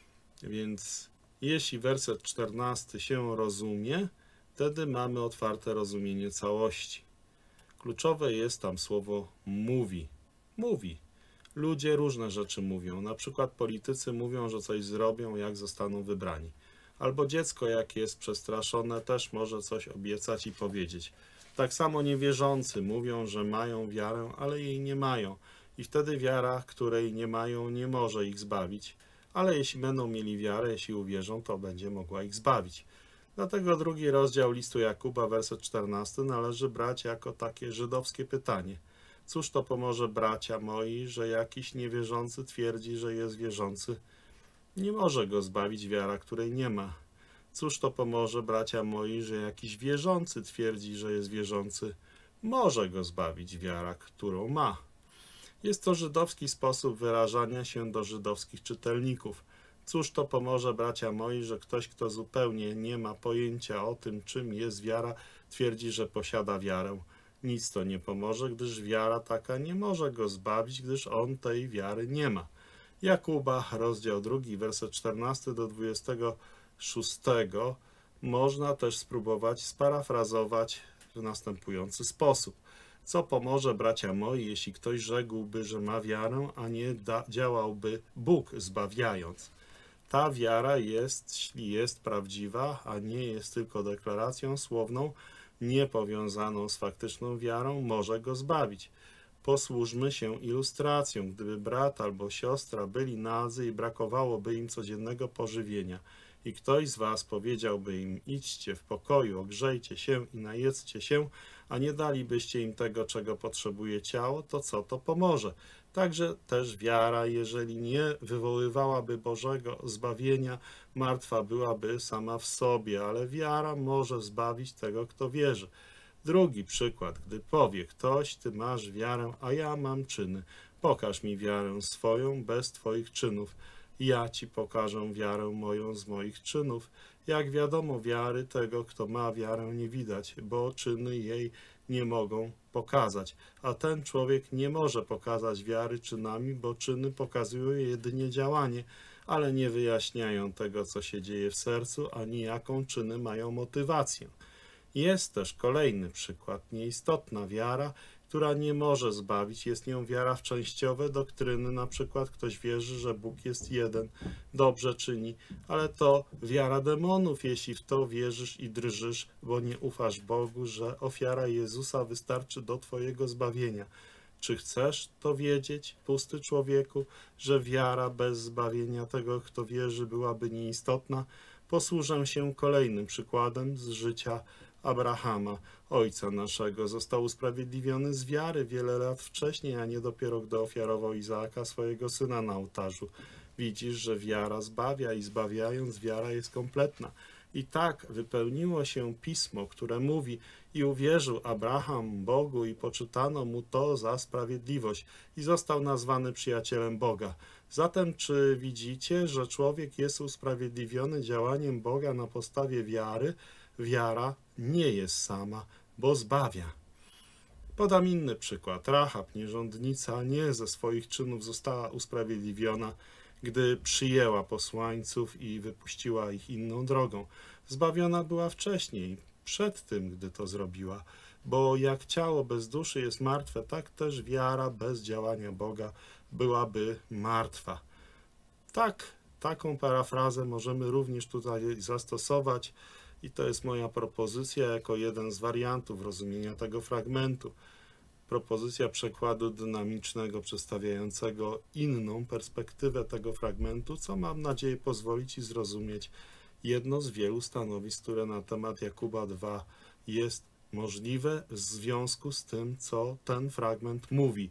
Więc jeśli werset czternasty się rozumie, wtedy mamy otwarte rozumienie całości. Kluczowe jest tam słowo mówi. Mówi. Ludzie różne rzeczy mówią. Na przykład politycy mówią, że coś zrobią, jak zostaną wybrani. Albo dziecko, jak jest przestraszone, też może coś obiecać i powiedzieć. Tak samo niewierzący mówią, że mają wiarę, ale jej nie mają. I wtedy wiara, której nie mają, nie może ich zbawić. Ale jeśli będą mieli wiarę, jeśli uwierzą, to będzie mogła ich zbawić. Dlatego drugi rozdział listu Jakuba, werset czternasty, należy brać jako takie żydowskie pytanie. Cóż to pomoże, bracia moi, że jakiś niewierzący twierdzi, że jest wierzący? Nie może go zbawić wiara, której nie ma. Cóż to pomoże, bracia moi, że jakiś wierzący twierdzi, że jest wierzący? Może go zbawić wiara, którą ma. Jest to żydowski sposób wyrażania się do żydowskich czytelników. Cóż to pomoże, bracia moi, że ktoś, kto zupełnie nie ma pojęcia o tym, czym jest wiara, twierdzi, że posiada wiarę. Nic to nie pomoże, gdyż wiara taka nie może go zbawić, gdyż on tej wiary nie ma. Jakuba, rozdział drugi, werset czternasty do dwudziestego szóstego można też spróbować sparafrazować w następujący sposób. Co pomoże, bracia moi, jeśli ktoś rzekłby, że ma wiarę, a nie da, działałby Bóg zbawiając? Ta wiara jest, jeśli jest prawdziwa, a nie jest tylko deklaracją słowną, niepowiązaną z faktyczną wiarą, może go zbawić. Posłużmy się ilustracją. Gdyby brat albo siostra byli nadzy i brakowałoby im codziennego pożywienia, i ktoś z was powiedziałby im: idźcie w pokoju, ogrzejcie się i najedzcie się, a nie dalibyście im tego, czego potrzebuje ciało, to co to pomoże? Także też wiara, jeżeli nie wywoływałaby Bożego zbawienia, martwa byłaby sama w sobie, ale wiara może zbawić tego, kto wierzy. Drugi przykład, gdy powie ktoś: ty masz wiarę, a ja mam czyny. Pokaż mi wiarę swoją bez twoich czynów. Ja ci pokażę wiarę moją z moich czynów. Jak wiadomo, wiary tego, kto ma wiarę, nie widać, bo czyny jej nie mogą pokazać. A ten człowiek nie może pokazać wiary czynami, bo czyny pokazują jedynie działanie, ale nie wyjaśniają tego, co się dzieje w sercu, ani jaką czyny mają motywację. Jest też kolejny przykład. Nieistotna wiara, która nie może zbawić, jest nią wiara w częściowe doktryny. Na przykład ktoś wierzy, że Bóg jest jeden, dobrze czyni, ale to wiara demonów, jeśli w to wierzysz i drżysz, bo nie ufasz Bogu, że ofiara Jezusa wystarczy do twojego zbawienia. Czy chcesz to wiedzieć, pusty człowieku, że wiara bez zbawienia tego, kto wierzy, byłaby nieistotna? Posłużę się kolejnym przykładem z życia Abrahama, ojca naszego. Został usprawiedliwiony z wiary wiele lat wcześniej, a nie dopiero gdy ofiarował Izaaka, swojego syna, na ołtarzu. Widzisz, że wiara zbawia i zbawiając, wiara jest kompletna. I tak wypełniło się pismo, które mówi: i uwierzył Abraham Bogu i poczytano mu to za sprawiedliwość i został nazwany przyjacielem Boga. Zatem czy widzicie, że człowiek jest usprawiedliwiony działaniem Boga na podstawie wiary? Wiara nie jest sama, bo zbawia. Podam inny przykład. Rahab, nierządnica, nie ze swoich czynów została usprawiedliwiona, gdy przyjęła posłańców i wypuściła ich inną drogą. Zbawiona była wcześniej, przed tym, gdy to zrobiła, bo jak ciało bez duszy jest martwe, tak też wiara bez działania Boga byłaby martwa. Tak, taką parafrazę możemy również tutaj zastosować i to jest moja propozycja jako jeden z wariantów rozumienia tego fragmentu. Propozycja przekładu dynamicznego przedstawiającego inną perspektywę tego fragmentu, co mam nadzieję pozwoli ci zrozumieć jedno z wielu stanowisk, które na temat Jakuba dwa jest możliwe w związku z tym, co ten fragment mówi.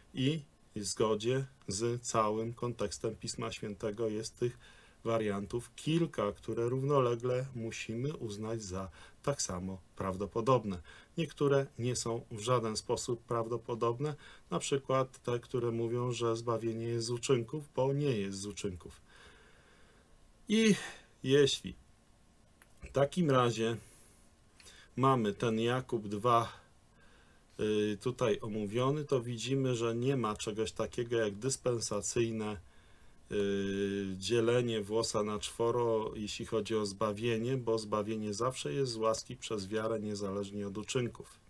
I w zgodzie z całym kontekstem Pisma Świętego jest tych wariantów kilka, które równolegle musimy uznać za tak samo prawdopodobne. Niektóre nie są w żaden sposób prawdopodobne, na przykład te, które mówią, że zbawienie jest z uczynków, bo nie jest z uczynków. I jeśli w takim razie mamy ten Jakub dwa tutaj omówiony, to widzimy, że nie ma czegoś takiego jak dyspensacyjne dzielenie włosa na czworo, jeśli chodzi o zbawienie, bo zbawienie zawsze jest z łaski przez wiarę, niezależnie od uczynków.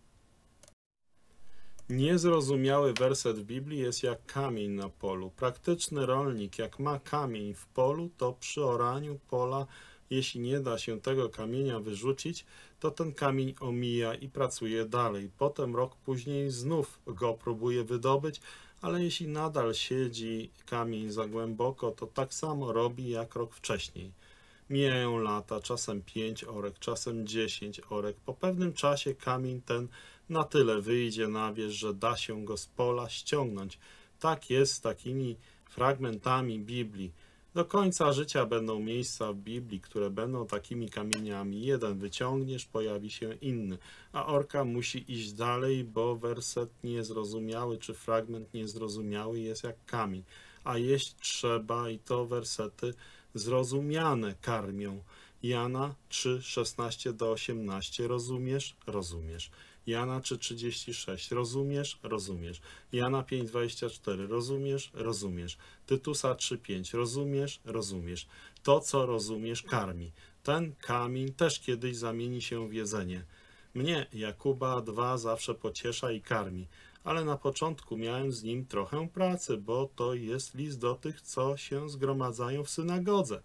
Niezrozumiały werset w Biblii jest jak kamień na polu. Praktyczny rolnik, jak ma kamień w polu, to przy oraniu pola, jeśli nie da się tego kamienia wyrzucić, to ten kamień omija i pracuje dalej. Potem rok później znów go próbuje wydobyć, ale jeśli nadal siedzi kamień za głęboko, to tak samo robi jak rok wcześniej. Mijają lata, czasem pięć orek, czasem dziesięć orek. Po pewnym czasie kamień ten na tyle wyjdzie na wierzch, że da się go z pola ściągnąć. Tak jest z takimi fragmentami Biblii. Do końca życia będą miejsca w Biblii, które będą takimi kamieniami. Jeden wyciągniesz, pojawi się inny, a orka musi iść dalej, bo werset niezrozumiały czy fragment niezrozumiały jest jak kamień. A jeść trzeba i to wersety zrozumiane karmią. Jana trzy, szesnaście do osiemnastu. Rozumiesz? Rozumiesz. Jana trzy, trzydzieści sześć. Rozumiesz? Rozumiesz. Jana pięć, dwadzieścia cztery. Rozumiesz? Rozumiesz. Tytusa trzy, pięć. Rozumiesz? Rozumiesz. To, co rozumiesz, karmi. Ten kamień też kiedyś zamieni się w jedzenie. Mnie Jakuba dwa zawsze pociesza i karmi, ale na początku miałem z nim trochę pracy, bo to jest list do tych, co się zgromadzają w synagodze.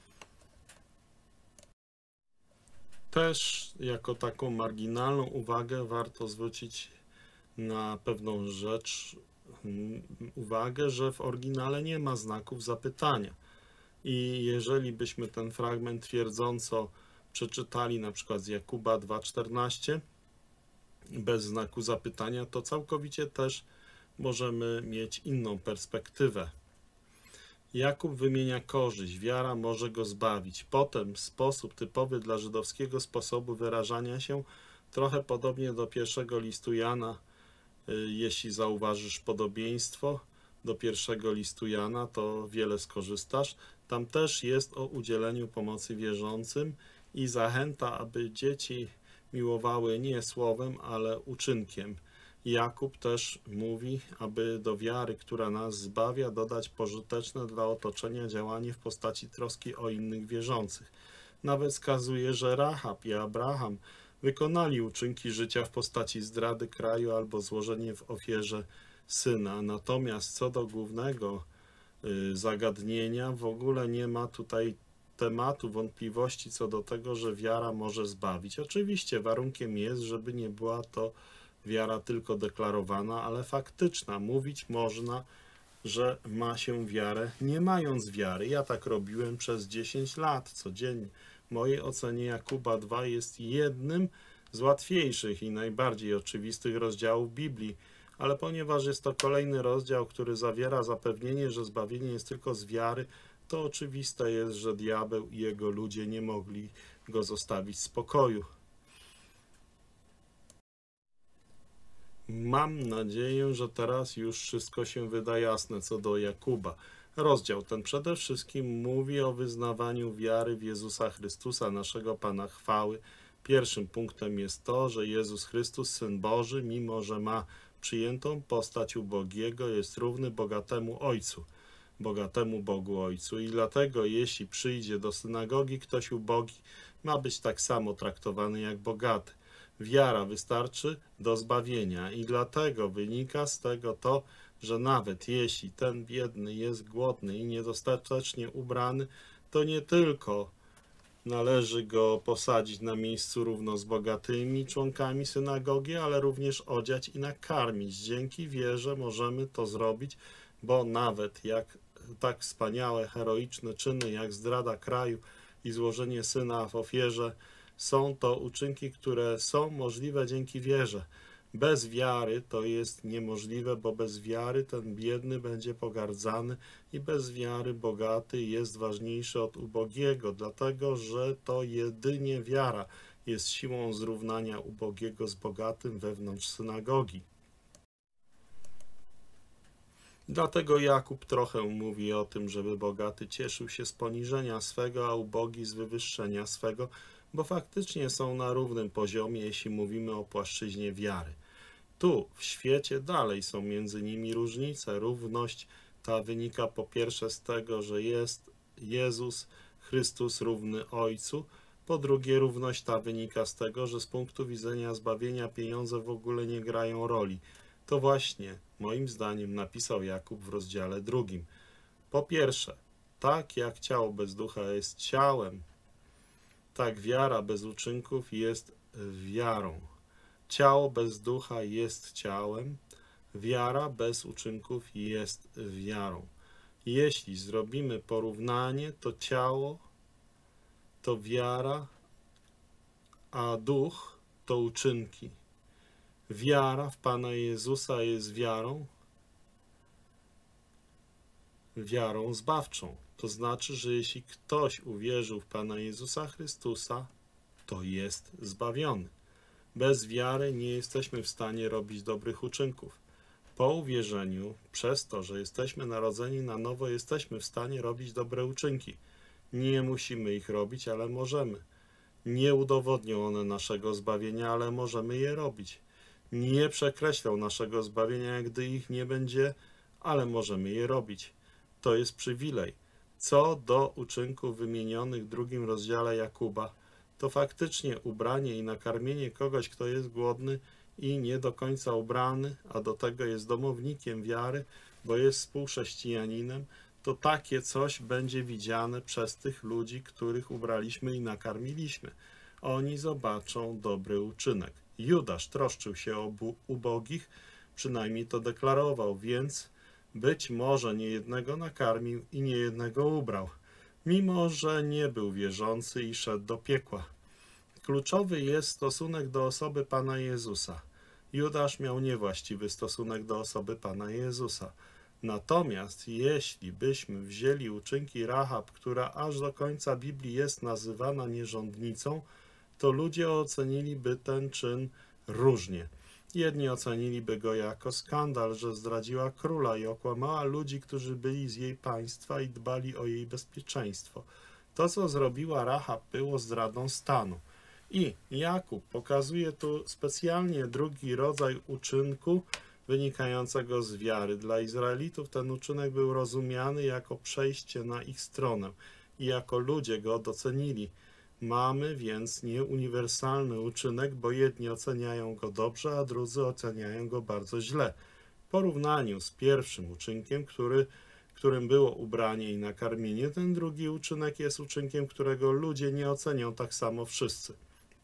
Też jako taką marginalną uwagę warto zwrócić na pewną rzecz uwagę, że w oryginale nie ma znaków zapytania. I jeżeli byśmy ten fragment twierdząco przeczytali na przykład z Jakuba dwa czternaście bez znaku zapytania, to całkowicie też możemy mieć inną perspektywę. Jakub wymienia korzyść, wiara może go zbawić. Potem sposób typowy dla żydowskiego sposobu wyrażania się, trochę podobnie do pierwszego listu Jana, jeśli zauważysz podobieństwo do pierwszego listu Jana, to wiele skorzystasz. Tam też jest o udzieleniu pomocy wierzącym i zachęta, aby dzieci miłowały nie słowem, ale uczynkiem. Jakub też mówi, aby do wiary, która nas zbawia, dodać pożyteczne dla otoczenia działanie w postaci troski o innych wierzących. Nawet wskazuje, że Rahab i Abraham wykonali uczynki życia w postaci zdrady kraju albo złożenie w ofierze syna. Natomiast co do głównego zagadnienia, w ogóle nie ma tutaj tematu wątpliwości co do tego, że wiara może zbawić. Oczywiście warunkiem jest, żeby nie była to wiara tylko deklarowana, ale faktyczna. Mówić można, że ma się wiarę, nie mając wiary. Ja tak robiłem przez dziesięć lat codziennie. W mojej ocenie Jakuba dwa jest jednym z łatwiejszych i najbardziej oczywistych rozdziałów Biblii, ale ponieważ jest to kolejny rozdział, który zawiera zapewnienie, że zbawienie jest tylko z wiary, to oczywiste jest, że diabeł i jego ludzie nie mogli go zostawić w spokoju. Mam nadzieję, że teraz już wszystko się wyda jasne co do Jakuba. Rozdział ten przede wszystkim mówi o wyznawaniu wiary w Jezusa Chrystusa, naszego Pana chwały. Pierwszym punktem jest to, że Jezus Chrystus, Syn Boży, mimo że ma przyjętą postać ubogiego, jest równy bogatemu Ojcu, bogatemu Bogu Ojcu. I dlatego, jeśli przyjdzie do synagogi ktoś ubogi, ma być tak samo traktowany jak bogaty. Wiara wystarczy do zbawienia i dlatego wynika z tego to, że nawet jeśli ten biedny jest głodny i niedostatecznie ubrany, to nie tylko należy go posadzić na miejscu równo z bogatymi członkami synagogi, ale również odziać i nakarmić. Dzięki wierze możemy to zrobić, bo nawet jak tak wspaniałe, heroiczne czyny jak zdrada kraju i złożenie syna w ofierze, są to uczynki, które są możliwe dzięki wierze. Bez wiary to jest niemożliwe, bo bez wiary ten biedny będzie pogardzany i bez wiary bogaty jest ważniejszy od ubogiego, dlatego że to jedynie wiara jest siłą zrównania ubogiego z bogatym wewnątrz synagogi. Dlatego Jakub trochę mówi o tym, żeby bogaty cieszył się z poniżenia swego, a ubogi z wywyższenia swego, bo faktycznie są na równym poziomie, jeśli mówimy o płaszczyźnie wiary. Tu, w świecie, dalej są między nimi różnice. Równość ta wynika po pierwsze z tego, że jest Jezus Chrystus równy Ojcu. Po drugie, równość ta wynika z tego, że z punktu widzenia zbawienia pieniądze w ogóle nie grają roli. To właśnie, moim zdaniem, napisał Jakub w rozdziale drugim. Po pierwsze, tak jak ciało bez ducha jest ciałem, tak wiara bez uczynków jest wiarą. Ciało bez ducha jest ciałem, wiara bez uczynków jest wiarą. Jeśli zrobimy porównanie, to ciało to wiara, a duch to uczynki. Wiara w Pana Jezusa jest wiarą, wiarą zbawczą. To znaczy, że jeśli ktoś uwierzył w Pana Jezusa Chrystusa, to jest zbawiony. Bez wiary nie jesteśmy w stanie robić dobrych uczynków. Po uwierzeniu, przez to, że jesteśmy narodzeni na nowo, jesteśmy w stanie robić dobre uczynki. Nie musimy ich robić, ale możemy. Nie udowodnią one naszego zbawienia, ale możemy je robić. Nie przekreślą naszego zbawienia, gdy ich nie będzie, ale możemy je robić. To jest przywilej. Co do uczynków wymienionych w drugim rozdziale Jakuba, to faktycznie ubranie i nakarmienie kogoś, kto jest głodny i nie do końca ubrany, a do tego jest domownikiem wiary, bo jest współchrześcijaninem, to takie coś będzie widziane przez tych ludzi, których ubraliśmy i nakarmiliśmy. Oni zobaczą dobry uczynek. Judasz troszczył się o ubogich, przynajmniej to deklarował, więc być może niejednego nakarmił i niejednego ubrał. mimo że nie był wierzący i szedł do piekła. Kluczowy jest stosunek do osoby Pana Jezusa. Judasz miał niewłaściwy stosunek do osoby Pana Jezusa. Natomiast jeśli byśmy wzięli uczynki Rahab, która aż do końca Biblii jest nazywana nierządnicą, to ludzie oceniliby ten czyn różnie. Jedni oceniliby go jako skandal, że zdradziła króla i okłamała ludzi, którzy byli z jej państwa i dbali o jej bezpieczeństwo. To, co zrobiła Rahab, było zdradą stanu. I Jakub pokazuje tu specjalnie drugi rodzaj uczynku wynikającego z wiary. Dla Izraelitów ten uczynek był rozumiany jako przejście na ich stronę i jako ludzie go docenili. Mamy więc nieuniwersalny uczynek, bo jedni oceniają go dobrze, a drudzy oceniają go bardzo źle. W porównaniu z pierwszym uczynkiem, który, którym było ubranie i nakarmienie, ten drugi uczynek jest uczynkiem, którego ludzie nie ocenią tak samo wszyscy.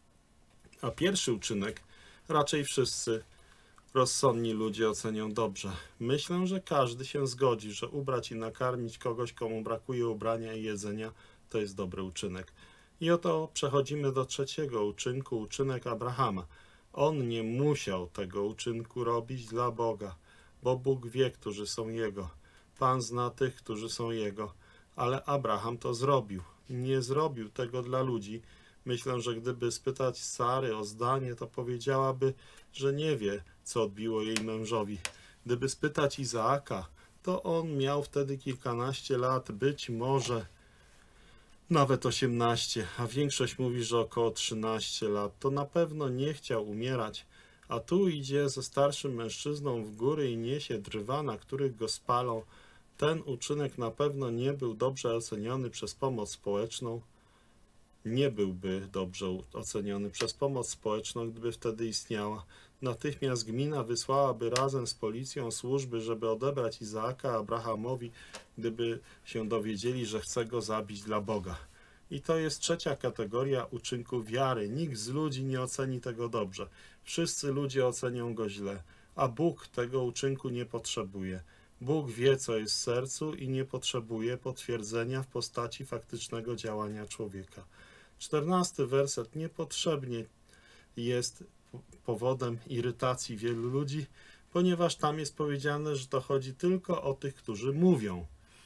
A pierwszy uczynek raczej wszyscy rozsądni ludzie ocenią dobrze. Myślę, że każdy się zgodzi, że ubrać i nakarmić kogoś, komu brakuje ubrania i jedzenia, to jest dobry uczynek. I oto przechodzimy do trzeciego uczynku, uczynek Abrahama. On nie musiał tego uczynku robić dla Boga, bo Bóg wie, którzy są Jego. Pan zna tych, którzy są Jego, ale Abraham to zrobił. Nie zrobił tego dla ludzi. Myślę, że gdyby spytać Sary o zdanie, to powiedziałaby, że nie wie, co odbiło jej mężowi. Gdyby spytać Izaaka, to on miał wtedy kilkanaście lat, być może nawet osiemnaście, a większość mówi, że około trzynaście lat. To na pewno nie chciał umierać, a tu idzie ze starszym mężczyzną w góry i niesie drwa, na których go spalą. Ten uczynek na pewno nie był dobrze oceniony przez pomoc społeczną. Nie byłby dobrze oceniony przez pomoc społeczną, gdyby wtedy istniała. Natychmiast gmina wysłałaby razem z policją służby, żeby odebrać Izaaka Abrahamowi, gdyby się dowiedzieli, że chce go zabić dla Boga. I to jest trzecia kategoria uczynku wiary. Nikt z ludzi nie oceni tego dobrze. Wszyscy ludzie ocenią go źle, a Bóg tego uczynku nie potrzebuje. Bóg wie, co jest w sercu i nie potrzebuje potwierdzenia w postaci faktycznego działania człowieka. Czternasty werset niepotrzebnie jest powodem irytacji wielu ludzi, ponieważ tam jest powiedziane, że to chodzi tylko o tych, którzy mówią.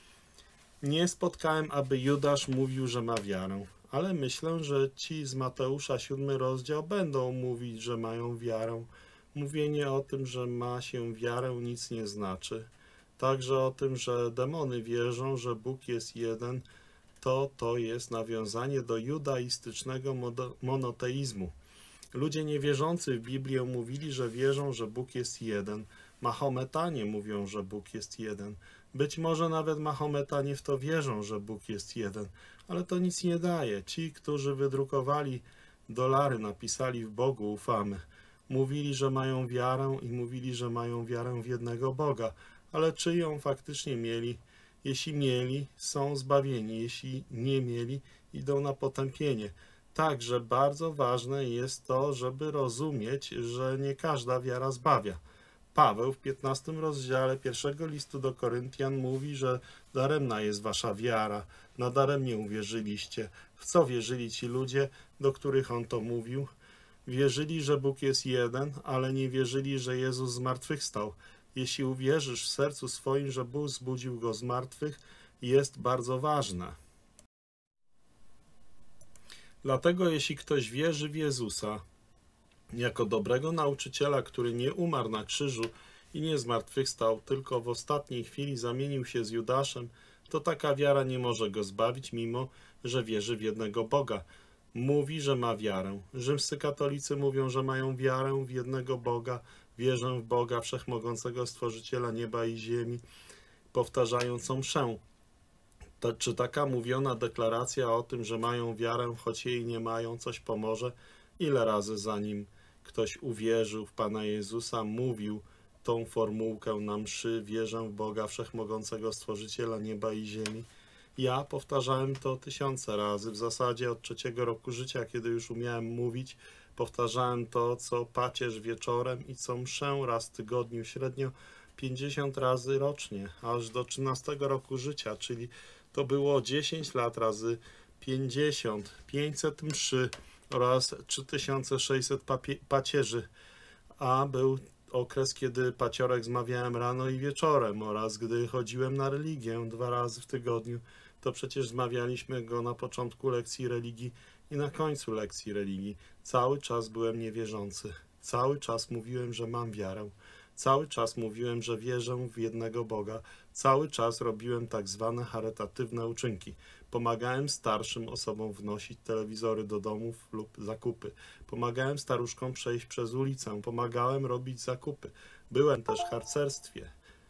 Nie spotkałem, aby Judasz mówił, że ma wiarę, ale myślę, że ci z Mateusza siódmy rozdział będą mówić, że mają wiarę. Mówienie o tym, że ma się wiarę, nic nie znaczy. Także o tym, że demony wierzą, że Bóg jest jeden, to to jest nawiązanie do judaistycznego monoteizmu. Ludzie niewierzący w Biblię mówili, że wierzą, że Bóg jest jeden. Mahometanie mówią, że Bóg jest jeden. Być może nawet Mahometanie w to wierzą, że Bóg jest jeden, ale to nic nie daje. Ci, którzy wydrukowali dolary, napisali w Bogu ufamy. Mówili, że mają wiarę i mówili, że mają wiarę w jednego Boga, ale czy ją faktycznie mieli? Jeśli mieli, są zbawieni. Jeśli nie mieli, idą na potępienie. Także bardzo ważne jest to, żeby rozumieć, że nie każda wiara zbawia. Paweł w piętnastym rozdziale pierwszego listu do Koryntian mówi, że daremna jest wasza wiara, nadaremnie uwierzyliście. W co wierzyli ci ludzie, do których on to mówił? Wierzyli, że Bóg jest jeden, ale nie wierzyli, że Jezus zmartwychwstał. Jeśli uwierzysz w sercu swoim, że Bóg zbudził go z martwych, jest bardzo ważne. Dlatego jeśli ktoś wierzy w Jezusa jako dobrego nauczyciela, który nie umarł na krzyżu i nie zmartwychwstał, tylko w ostatniej chwili zamienił się z Judaszem, to taka wiara nie może go zbawić, mimo że wierzy w jednego Boga. Mówi, że ma wiarę. Rzymscy katolicy mówią, że mają wiarę w jednego Boga, wierzę w Boga Wszechmogącego Stworzyciela nieba i ziemi, powtarzającą mszę. Ta, czy taka mówiona deklaracja o tym, że mają wiarę, choć jej nie mają, coś pomoże? Ile razy zanim ktoś uwierzył w Pana Jezusa, mówił tą formułkę na mszy, wierzę w Boga Wszechmogącego Stworzyciela nieba i ziemi? Ja powtarzałem to tysiące razy, w zasadzie od trzeciego roku życia, kiedy już umiałem mówić, powtarzałem to co pacierz wieczorem i co mszę raz w tygodniu, średnio pięćdziesiąt razy rocznie, aż do trzynastego roku życia, czyli to było dziesięć lat razy pięćdziesiąt, pięćset mszy oraz trzy tysiące sześćset pacierzy, a był okres, kiedy paciorek zmawiałem rano i wieczorem oraz gdy chodziłem na religię dwa razy w tygodniu, to przecież zmawialiśmy go na początku lekcji religii i na końcu lekcji religii. Cały czas byłem niewierzący. Cały czas mówiłem, że mam wiarę. Cały czas mówiłem, że wierzę w jednego Boga. Cały czas robiłem tak zwane charytatywne uczynki. Pomagałem starszym osobom wnosić telewizory do domów lub zakupy. Pomagałem staruszkom przejść przez ulicę. Pomagałem robić zakupy. Byłem też w harcerstwie.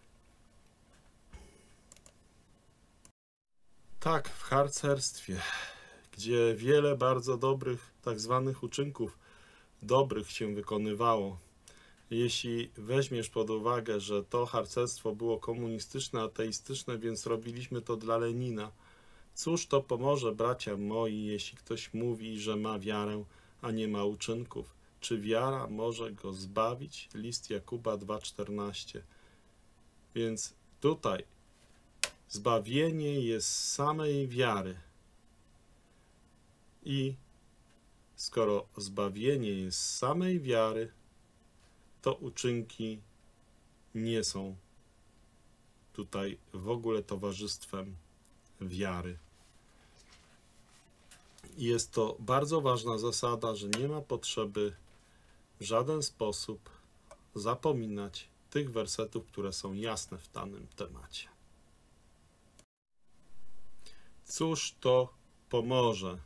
Tak, w harcerstwie, gdzie wiele bardzo dobrych tak zwanych uczynków dobrych się wykonywało. Jeśli weźmiesz pod uwagę, że to harcerstwo było komunistyczne, ateistyczne, więc robiliśmy to dla Lenina, cóż to pomoże, bracia moi, jeśli ktoś mówi, że ma wiarę, a nie ma uczynków? Czy wiara może go zbawić? List Jakuba dwa czternaście. Więc tutaj zbawienie jest z samej wiary. I skoro zbawienie jest z samej wiary, to uczynki nie są tutaj w ogóle towarzystwem wiary. Jest to bardzo ważna zasada, że nie ma potrzeby w żaden sposób zapominać tych wersetów, które są jasne w danym temacie. Cóż to pomoże,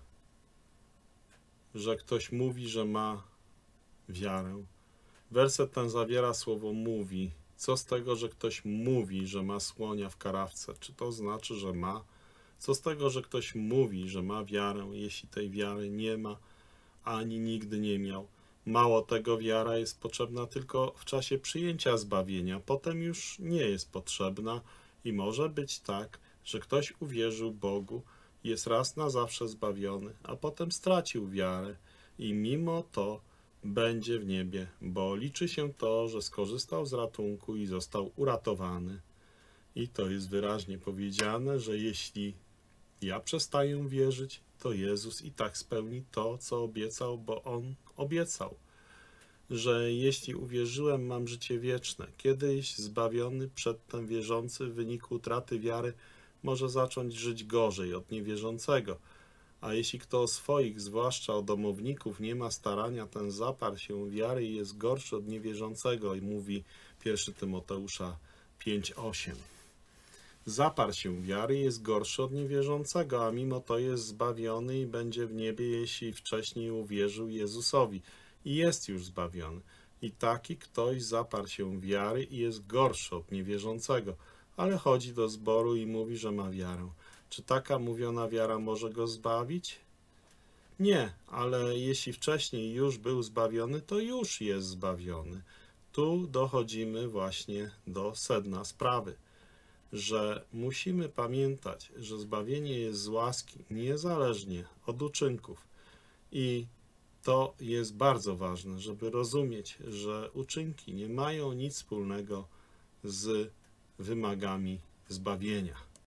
że ktoś mówi, że ma wiarę? Werset ten zawiera słowo mówi. Co z tego, że ktoś mówi, że ma słonia w karawce? Czy to znaczy, że ma? Co z tego, że ktoś mówi, że ma wiarę, jeśli tej wiary nie ma, ani nigdy nie miał? Mało tego, wiara jest potrzebna tylko w czasie przyjęcia zbawienia. Potem już nie jest potrzebna i może być tak, że ktoś uwierzył Bogu, jest raz na zawsze zbawiony, a potem stracił wiarę i mimo to będzie w niebie, bo liczy się to, że skorzystał z ratunku i został uratowany. I to jest wyraźnie powiedziane, że jeśli ja przestaję wierzyć, to Jezus i tak spełni to, co obiecał, bo On obiecał, że jeśli uwierzyłem, mam życie wieczne. Kiedyś zbawiony, przedtem wierzący w wyniku utraty wiary może zacząć żyć gorzej od niewierzącego. A jeśli kto o swoich, zwłaszcza o domowników, nie ma starania, ten zaparł się wiary i jest gorszy od niewierzącego, i mówi pierwszy Tymoteusza pięć osiem. Zaparł się wiary i jest gorszy od niewierzącego, a mimo to jest zbawiony i będzie w niebie, jeśli wcześniej uwierzył Jezusowi i jest już zbawiony. I taki ktoś zaparł się wiary i jest gorszy od niewierzącego, ale chodzi do zboru i mówi, że ma wiarę. Czy taka mówiona wiara może go zbawić? Nie, ale jeśli wcześniej już był zbawiony, to już jest zbawiony. Tu dochodzimy właśnie do sedna sprawy, że musimy pamiętać, że zbawienie jest z łaski, niezależnie od uczynków. I to jest bardzo ważne, żeby rozumieć, że uczynki nie mają nic wspólnego z wymagami zbawienia.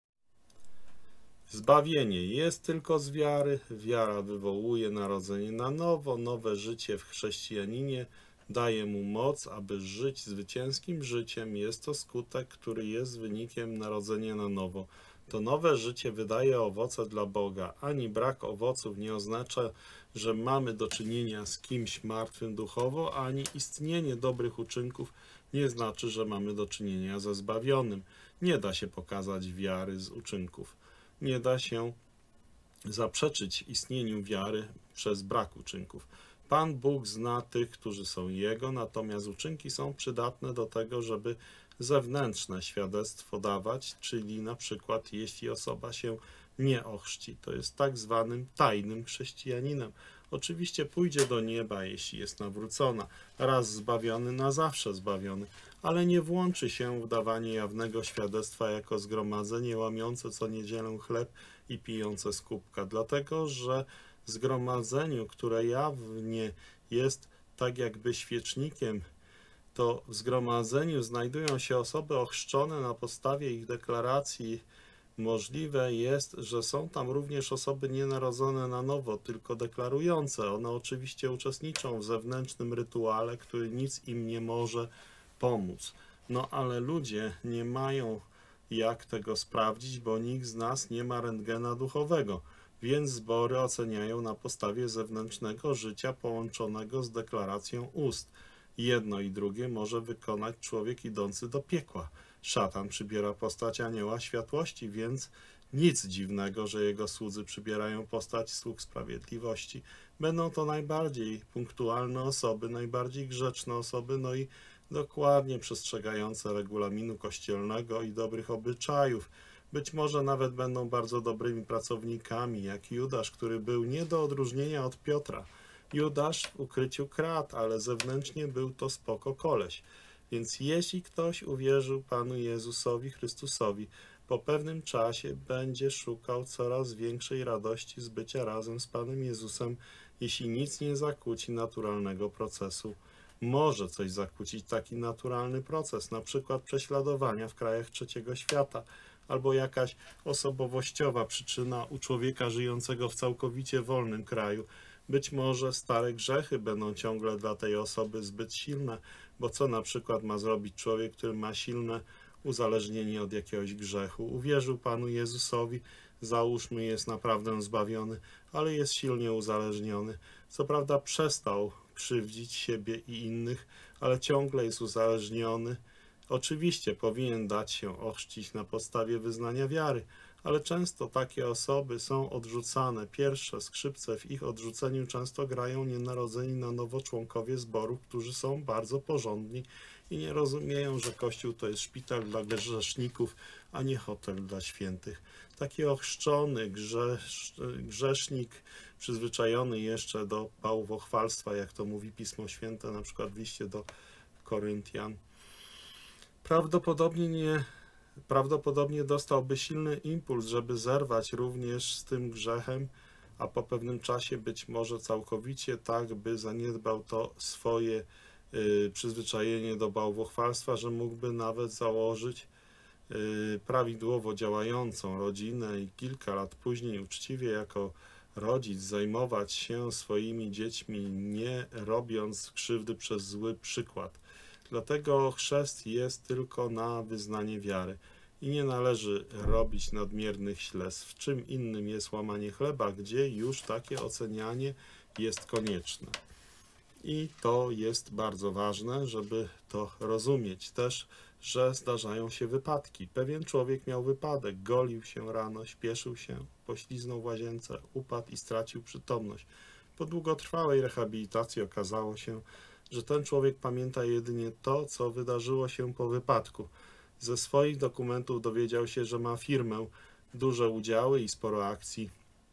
Zbawienie jest tylko z wiary, wiara wywołuje narodzenie na nowo, nowe życie w chrześcijaninie daje mu moc, aby żyć zwycięskim życiem. Jest to skutek, który jest wynikiem narodzenia na nowo. To nowe życie wydaje owoce dla Boga, ani brak owoców nie oznacza, że mamy do czynienia z kimś martwym duchowo, ani istnienie dobrych uczynków nie znaczy, że mamy do czynienia ze zbawionym. Nie da się pokazać wiary z uczynków. Nie da się zaprzeczyć istnieniu wiary przez brak uczynków. Pan Bóg zna tych, którzy są Jego, natomiast uczynki są przydatne do tego, żeby zewnętrzne świadectwo dawać, czyli na przykład jeśli osoba się nie ochrzci, to jest tak zwanym tajnym chrześcijaninem. Oczywiście pójdzie do nieba, jeśli jest nawrócona, raz zbawiony, na zawsze zbawiony, ale nie włączy się w dawanie jawnego świadectwa jako zgromadzenie łamiące co niedzielę chleb i pijące z kubka, dlatego że zgromadzeniu, które jawnie jest tak jakby świecznikiem, to w zgromadzeniu znajdują się osoby ochrzczone na podstawie ich deklaracji Możliwe jest, że są tam również osoby nienarodzone na nowo, tylko deklarujące. One oczywiście uczestniczą w zewnętrznym rytuale, który nic im nie może pomóc. No ale ludzie nie mają jak tego sprawdzić, bo nikt z nas nie ma rentgena duchowego, więc zbory oceniają na podstawie zewnętrznego życia połączonego z deklaracją ust. Jedno i drugie może wykonać człowiek idący do piekła. Szatan przybiera postać anioła światłości, więc nic dziwnego, że jego słudzy przybierają postać sług sprawiedliwości. Będą to najbardziej punktualne osoby, najbardziej grzeczne osoby, no i dokładnie przestrzegające regulaminu kościelnego i dobrych obyczajów. Być może nawet będą bardzo dobrymi pracownikami, jak Judasz, który był nie do odróżnienia od Piotra. Judasz w ukryciu kradł, ale zewnętrznie był to spoko koleś. Więc jeśli ktoś uwierzył Panu Jezusowi Chrystusowi, po pewnym czasie będzie szukał coraz większej radości z bycia razem z Panem Jezusem, jeśli nic nie zakłóci naturalnego procesu. Może coś zakłócić taki naturalny proces, na przykład prześladowania w krajach trzeciego świata, albo jakaś osobowościowa przyczyna u człowieka żyjącego w całkowicie wolnym kraju. Być może stare grzechy będą ciągle dla tej osoby zbyt silne, bo co na przykład ma zrobić człowiek, który ma silne uzależnienie od jakiegoś grzechu? Uwierzył Panu Jezusowi, załóżmy, jest naprawdę zbawiony, ale jest silnie uzależniony. Co prawda przestał krzywdzić siebie i innych, ale ciągle jest uzależniony. Oczywiście powinien dać się ochrzcić na podstawie wyznania wiary, ale często takie osoby są odrzucane. Pierwsze skrzypce w ich odrzuceniu często grają nienarodzeni na nowo członkowie zborów, którzy są bardzo porządni i nie rozumieją, że Kościół to jest szpital dla grzeszników, a nie hotel dla świętych. Taki ochrzczony grzesz, grzesznik, przyzwyczajony jeszcze do bałwochwalstwa, jak to mówi Pismo Święte, na przykład w liście do Koryntian, prawdopodobnie nie Prawdopodobnie dostałby silny impuls, żeby zerwać również z tym grzechem, a po pewnym czasie być może całkowicie tak, by zaniedbał to swoje y, przyzwyczajenie do bałwochwalstwa, że mógłby nawet założyć y, prawidłowo działającą rodzinę i kilka lat później uczciwie jako rodzic zajmować się swoimi dziećmi, nie robiąc krzywdy przez zły przykład. Dlatego chrzest jest tylko na wyznanie wiary i nie należy robić nadmiernych śledztw. Czym innym jest łamanie chleba, gdzie już takie ocenianie jest konieczne. I to jest bardzo ważne, żeby to rozumieć też, że zdarzają się wypadki. Pewien człowiek miał wypadek, golił się rano, śpieszył się, pośliznął w łazience, upadł i stracił przytomność. Po długotrwałej rehabilitacji okazało się, że ten człowiek pamięta jedynie to, co wydarzyło się po wypadku. Ze swoich dokumentów dowiedział się, że ma firmę, duże udziały i sporo akcji.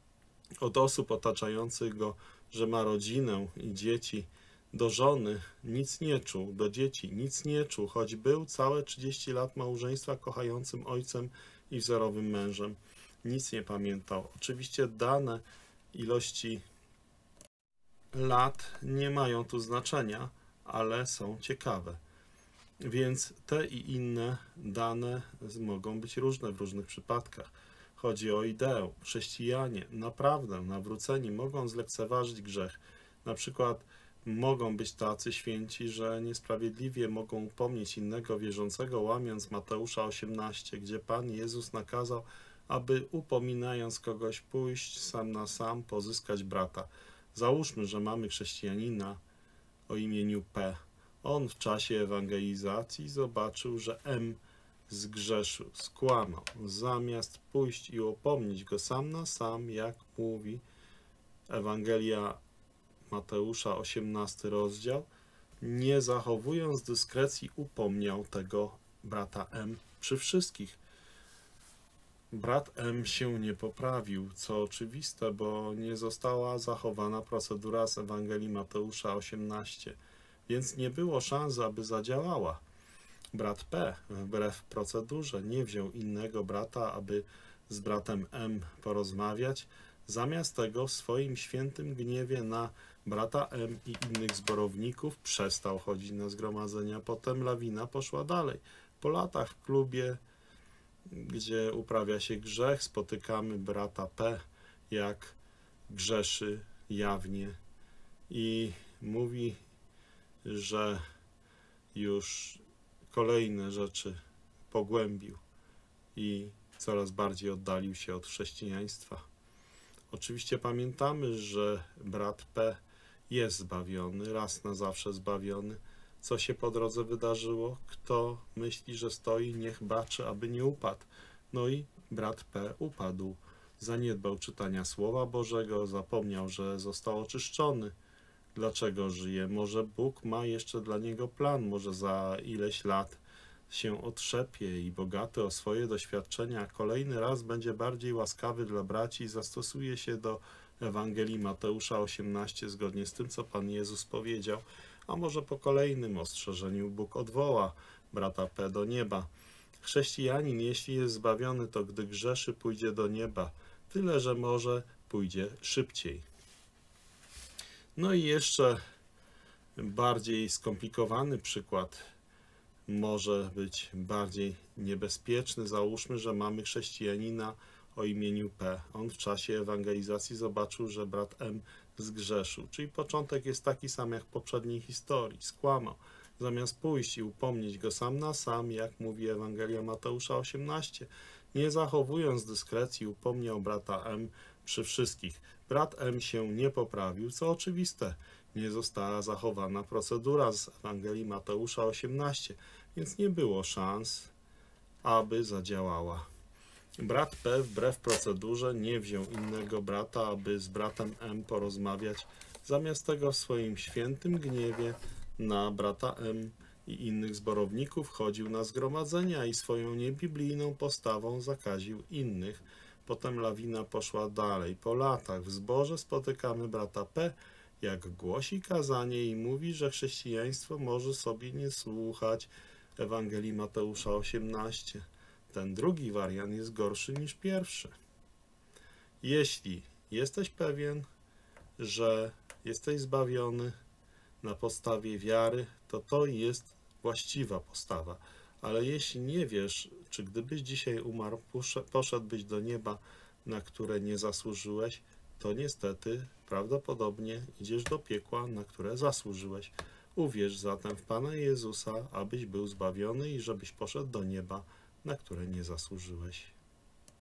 Od osób otaczających go, że ma rodzinę i dzieci. Do żony nic nie czuł, do dzieci nic nie czuł, choć był całe trzydzieści lat małżeństwa kochającym ojcem i wzorowym mężem. Nic nie pamiętał. Oczywiście dane ilości lat nie mają tu znaczenia, ale są ciekawe. Więc te i inne dane mogą być różne w różnych przypadkach. Chodzi o ideę. Chrześcijanie naprawdę nawróceni mogą zlekceważyć grzech. Na przykład mogą być tacy święci, że niesprawiedliwie mogą upomnieć innego wierzącego, łamiąc Mateusza osiemnaście, gdzie Pan Jezus nakazał, aby upominając kogoś pójść sam na sam, pozyskać brata. Załóżmy, że mamy chrześcijanina o imieniu P. On w czasie ewangelizacji zobaczył, że M zgrzeszył, skłamał. Zamiast pójść i upomnieć go sam na sam, jak mówi Ewangelia Mateusza, osiemnasty rozdział, nie zachowując dyskrecji, upomniał tego brata M przy wszystkich. Brat M się nie poprawił, co oczywiste, bo nie została zachowana procedura z Ewangelii Mateusza osiemnaście, więc nie było szans, aby zadziałała. Brat P, wbrew procedurze, nie wziął innego brata, aby z bratem M porozmawiać. Zamiast tego w swoim świętym gniewie na brata M i innych zborowników przestał chodzić na zgromadzenia. Potem lawina poszła dalej. Po latach w klubie gdzie uprawia się grzech, spotykamy brata P, jak grzeszy jawnie i mówi, że już kolejne rzeczy pogłębił i coraz bardziej oddalił się od chrześcijaństwa. Oczywiście pamiętamy, że brat P jest zbawiony, raz na zawsze zbawiony. Co się po drodze wydarzyło? Kto myśli, że stoi, niech baczy, aby nie upadł. No i brat P upadł. Zaniedbał czytania Słowa Bożego, zapomniał, że został oczyszczony. Dlaczego żyje? Może Bóg ma jeszcze dla niego plan, może za ileś lat się otrzepie i bogaty o swoje doświadczenia, kolejny raz będzie bardziej łaskawy dla braci i zastosuje się do Ewangelii Mateusza osiemnaście zgodnie z tym, co Pan Jezus powiedział, a może po kolejnym ostrzeżeniu Bóg odwoła brata P do nieba. Chrześcijanin, jeśli jest zbawiony, to gdy grzeszy, pójdzie do nieba, tyle że może pójdzie szybciej. No i jeszcze bardziej skomplikowany przykład, może być bardziej niebezpieczny. Załóżmy, że mamy chrześcijanina o imieniu P. On w czasie ewangelizacji zobaczył, że brat M zgrzeszył. Czyli początek jest taki sam jak w poprzedniej historii. Skłamał. Zamiast pójść i upomnieć go sam na sam, jak mówi Ewangelia Mateusza osiemnaście, nie zachowując dyskrecji, upomniał brata M przy wszystkich. Brat M się nie poprawił, co oczywiste. Nie została zachowana procedura z Ewangelii Mateusza osiemnaście, więc nie było szans, aby zadziałała. Brat P wbrew procedurze nie wziął innego brata, aby z bratem M porozmawiać. Zamiast tego w swoim świętym gniewie na brata M i innych zborowników chodził na zgromadzenia i swoją niebiblijną postawą zakaził innych. Potem lawina poszła dalej. Po latach w zborze spotykamy brata P, jak głosi kazanie i mówi, że chrześcijaństwo może sobie nie słuchać Ewangelii Mateusza osiemnaście. Ten drugi wariant jest gorszy niż pierwszy. Jeśli jesteś pewien, że jesteś zbawiony na podstawie wiary, to to jest właściwa postawa. Ale jeśli nie wiesz, czy gdybyś dzisiaj umarł, poszedłbyś do nieba, na które nie zasłużyłeś, to niestety prawdopodobnie idziesz do piekła, na które zasłużyłeś. Uwierz zatem w Pana Jezusa, abyś był zbawiony i żebyś poszedł do nieba, na które nie zasłużyłeś.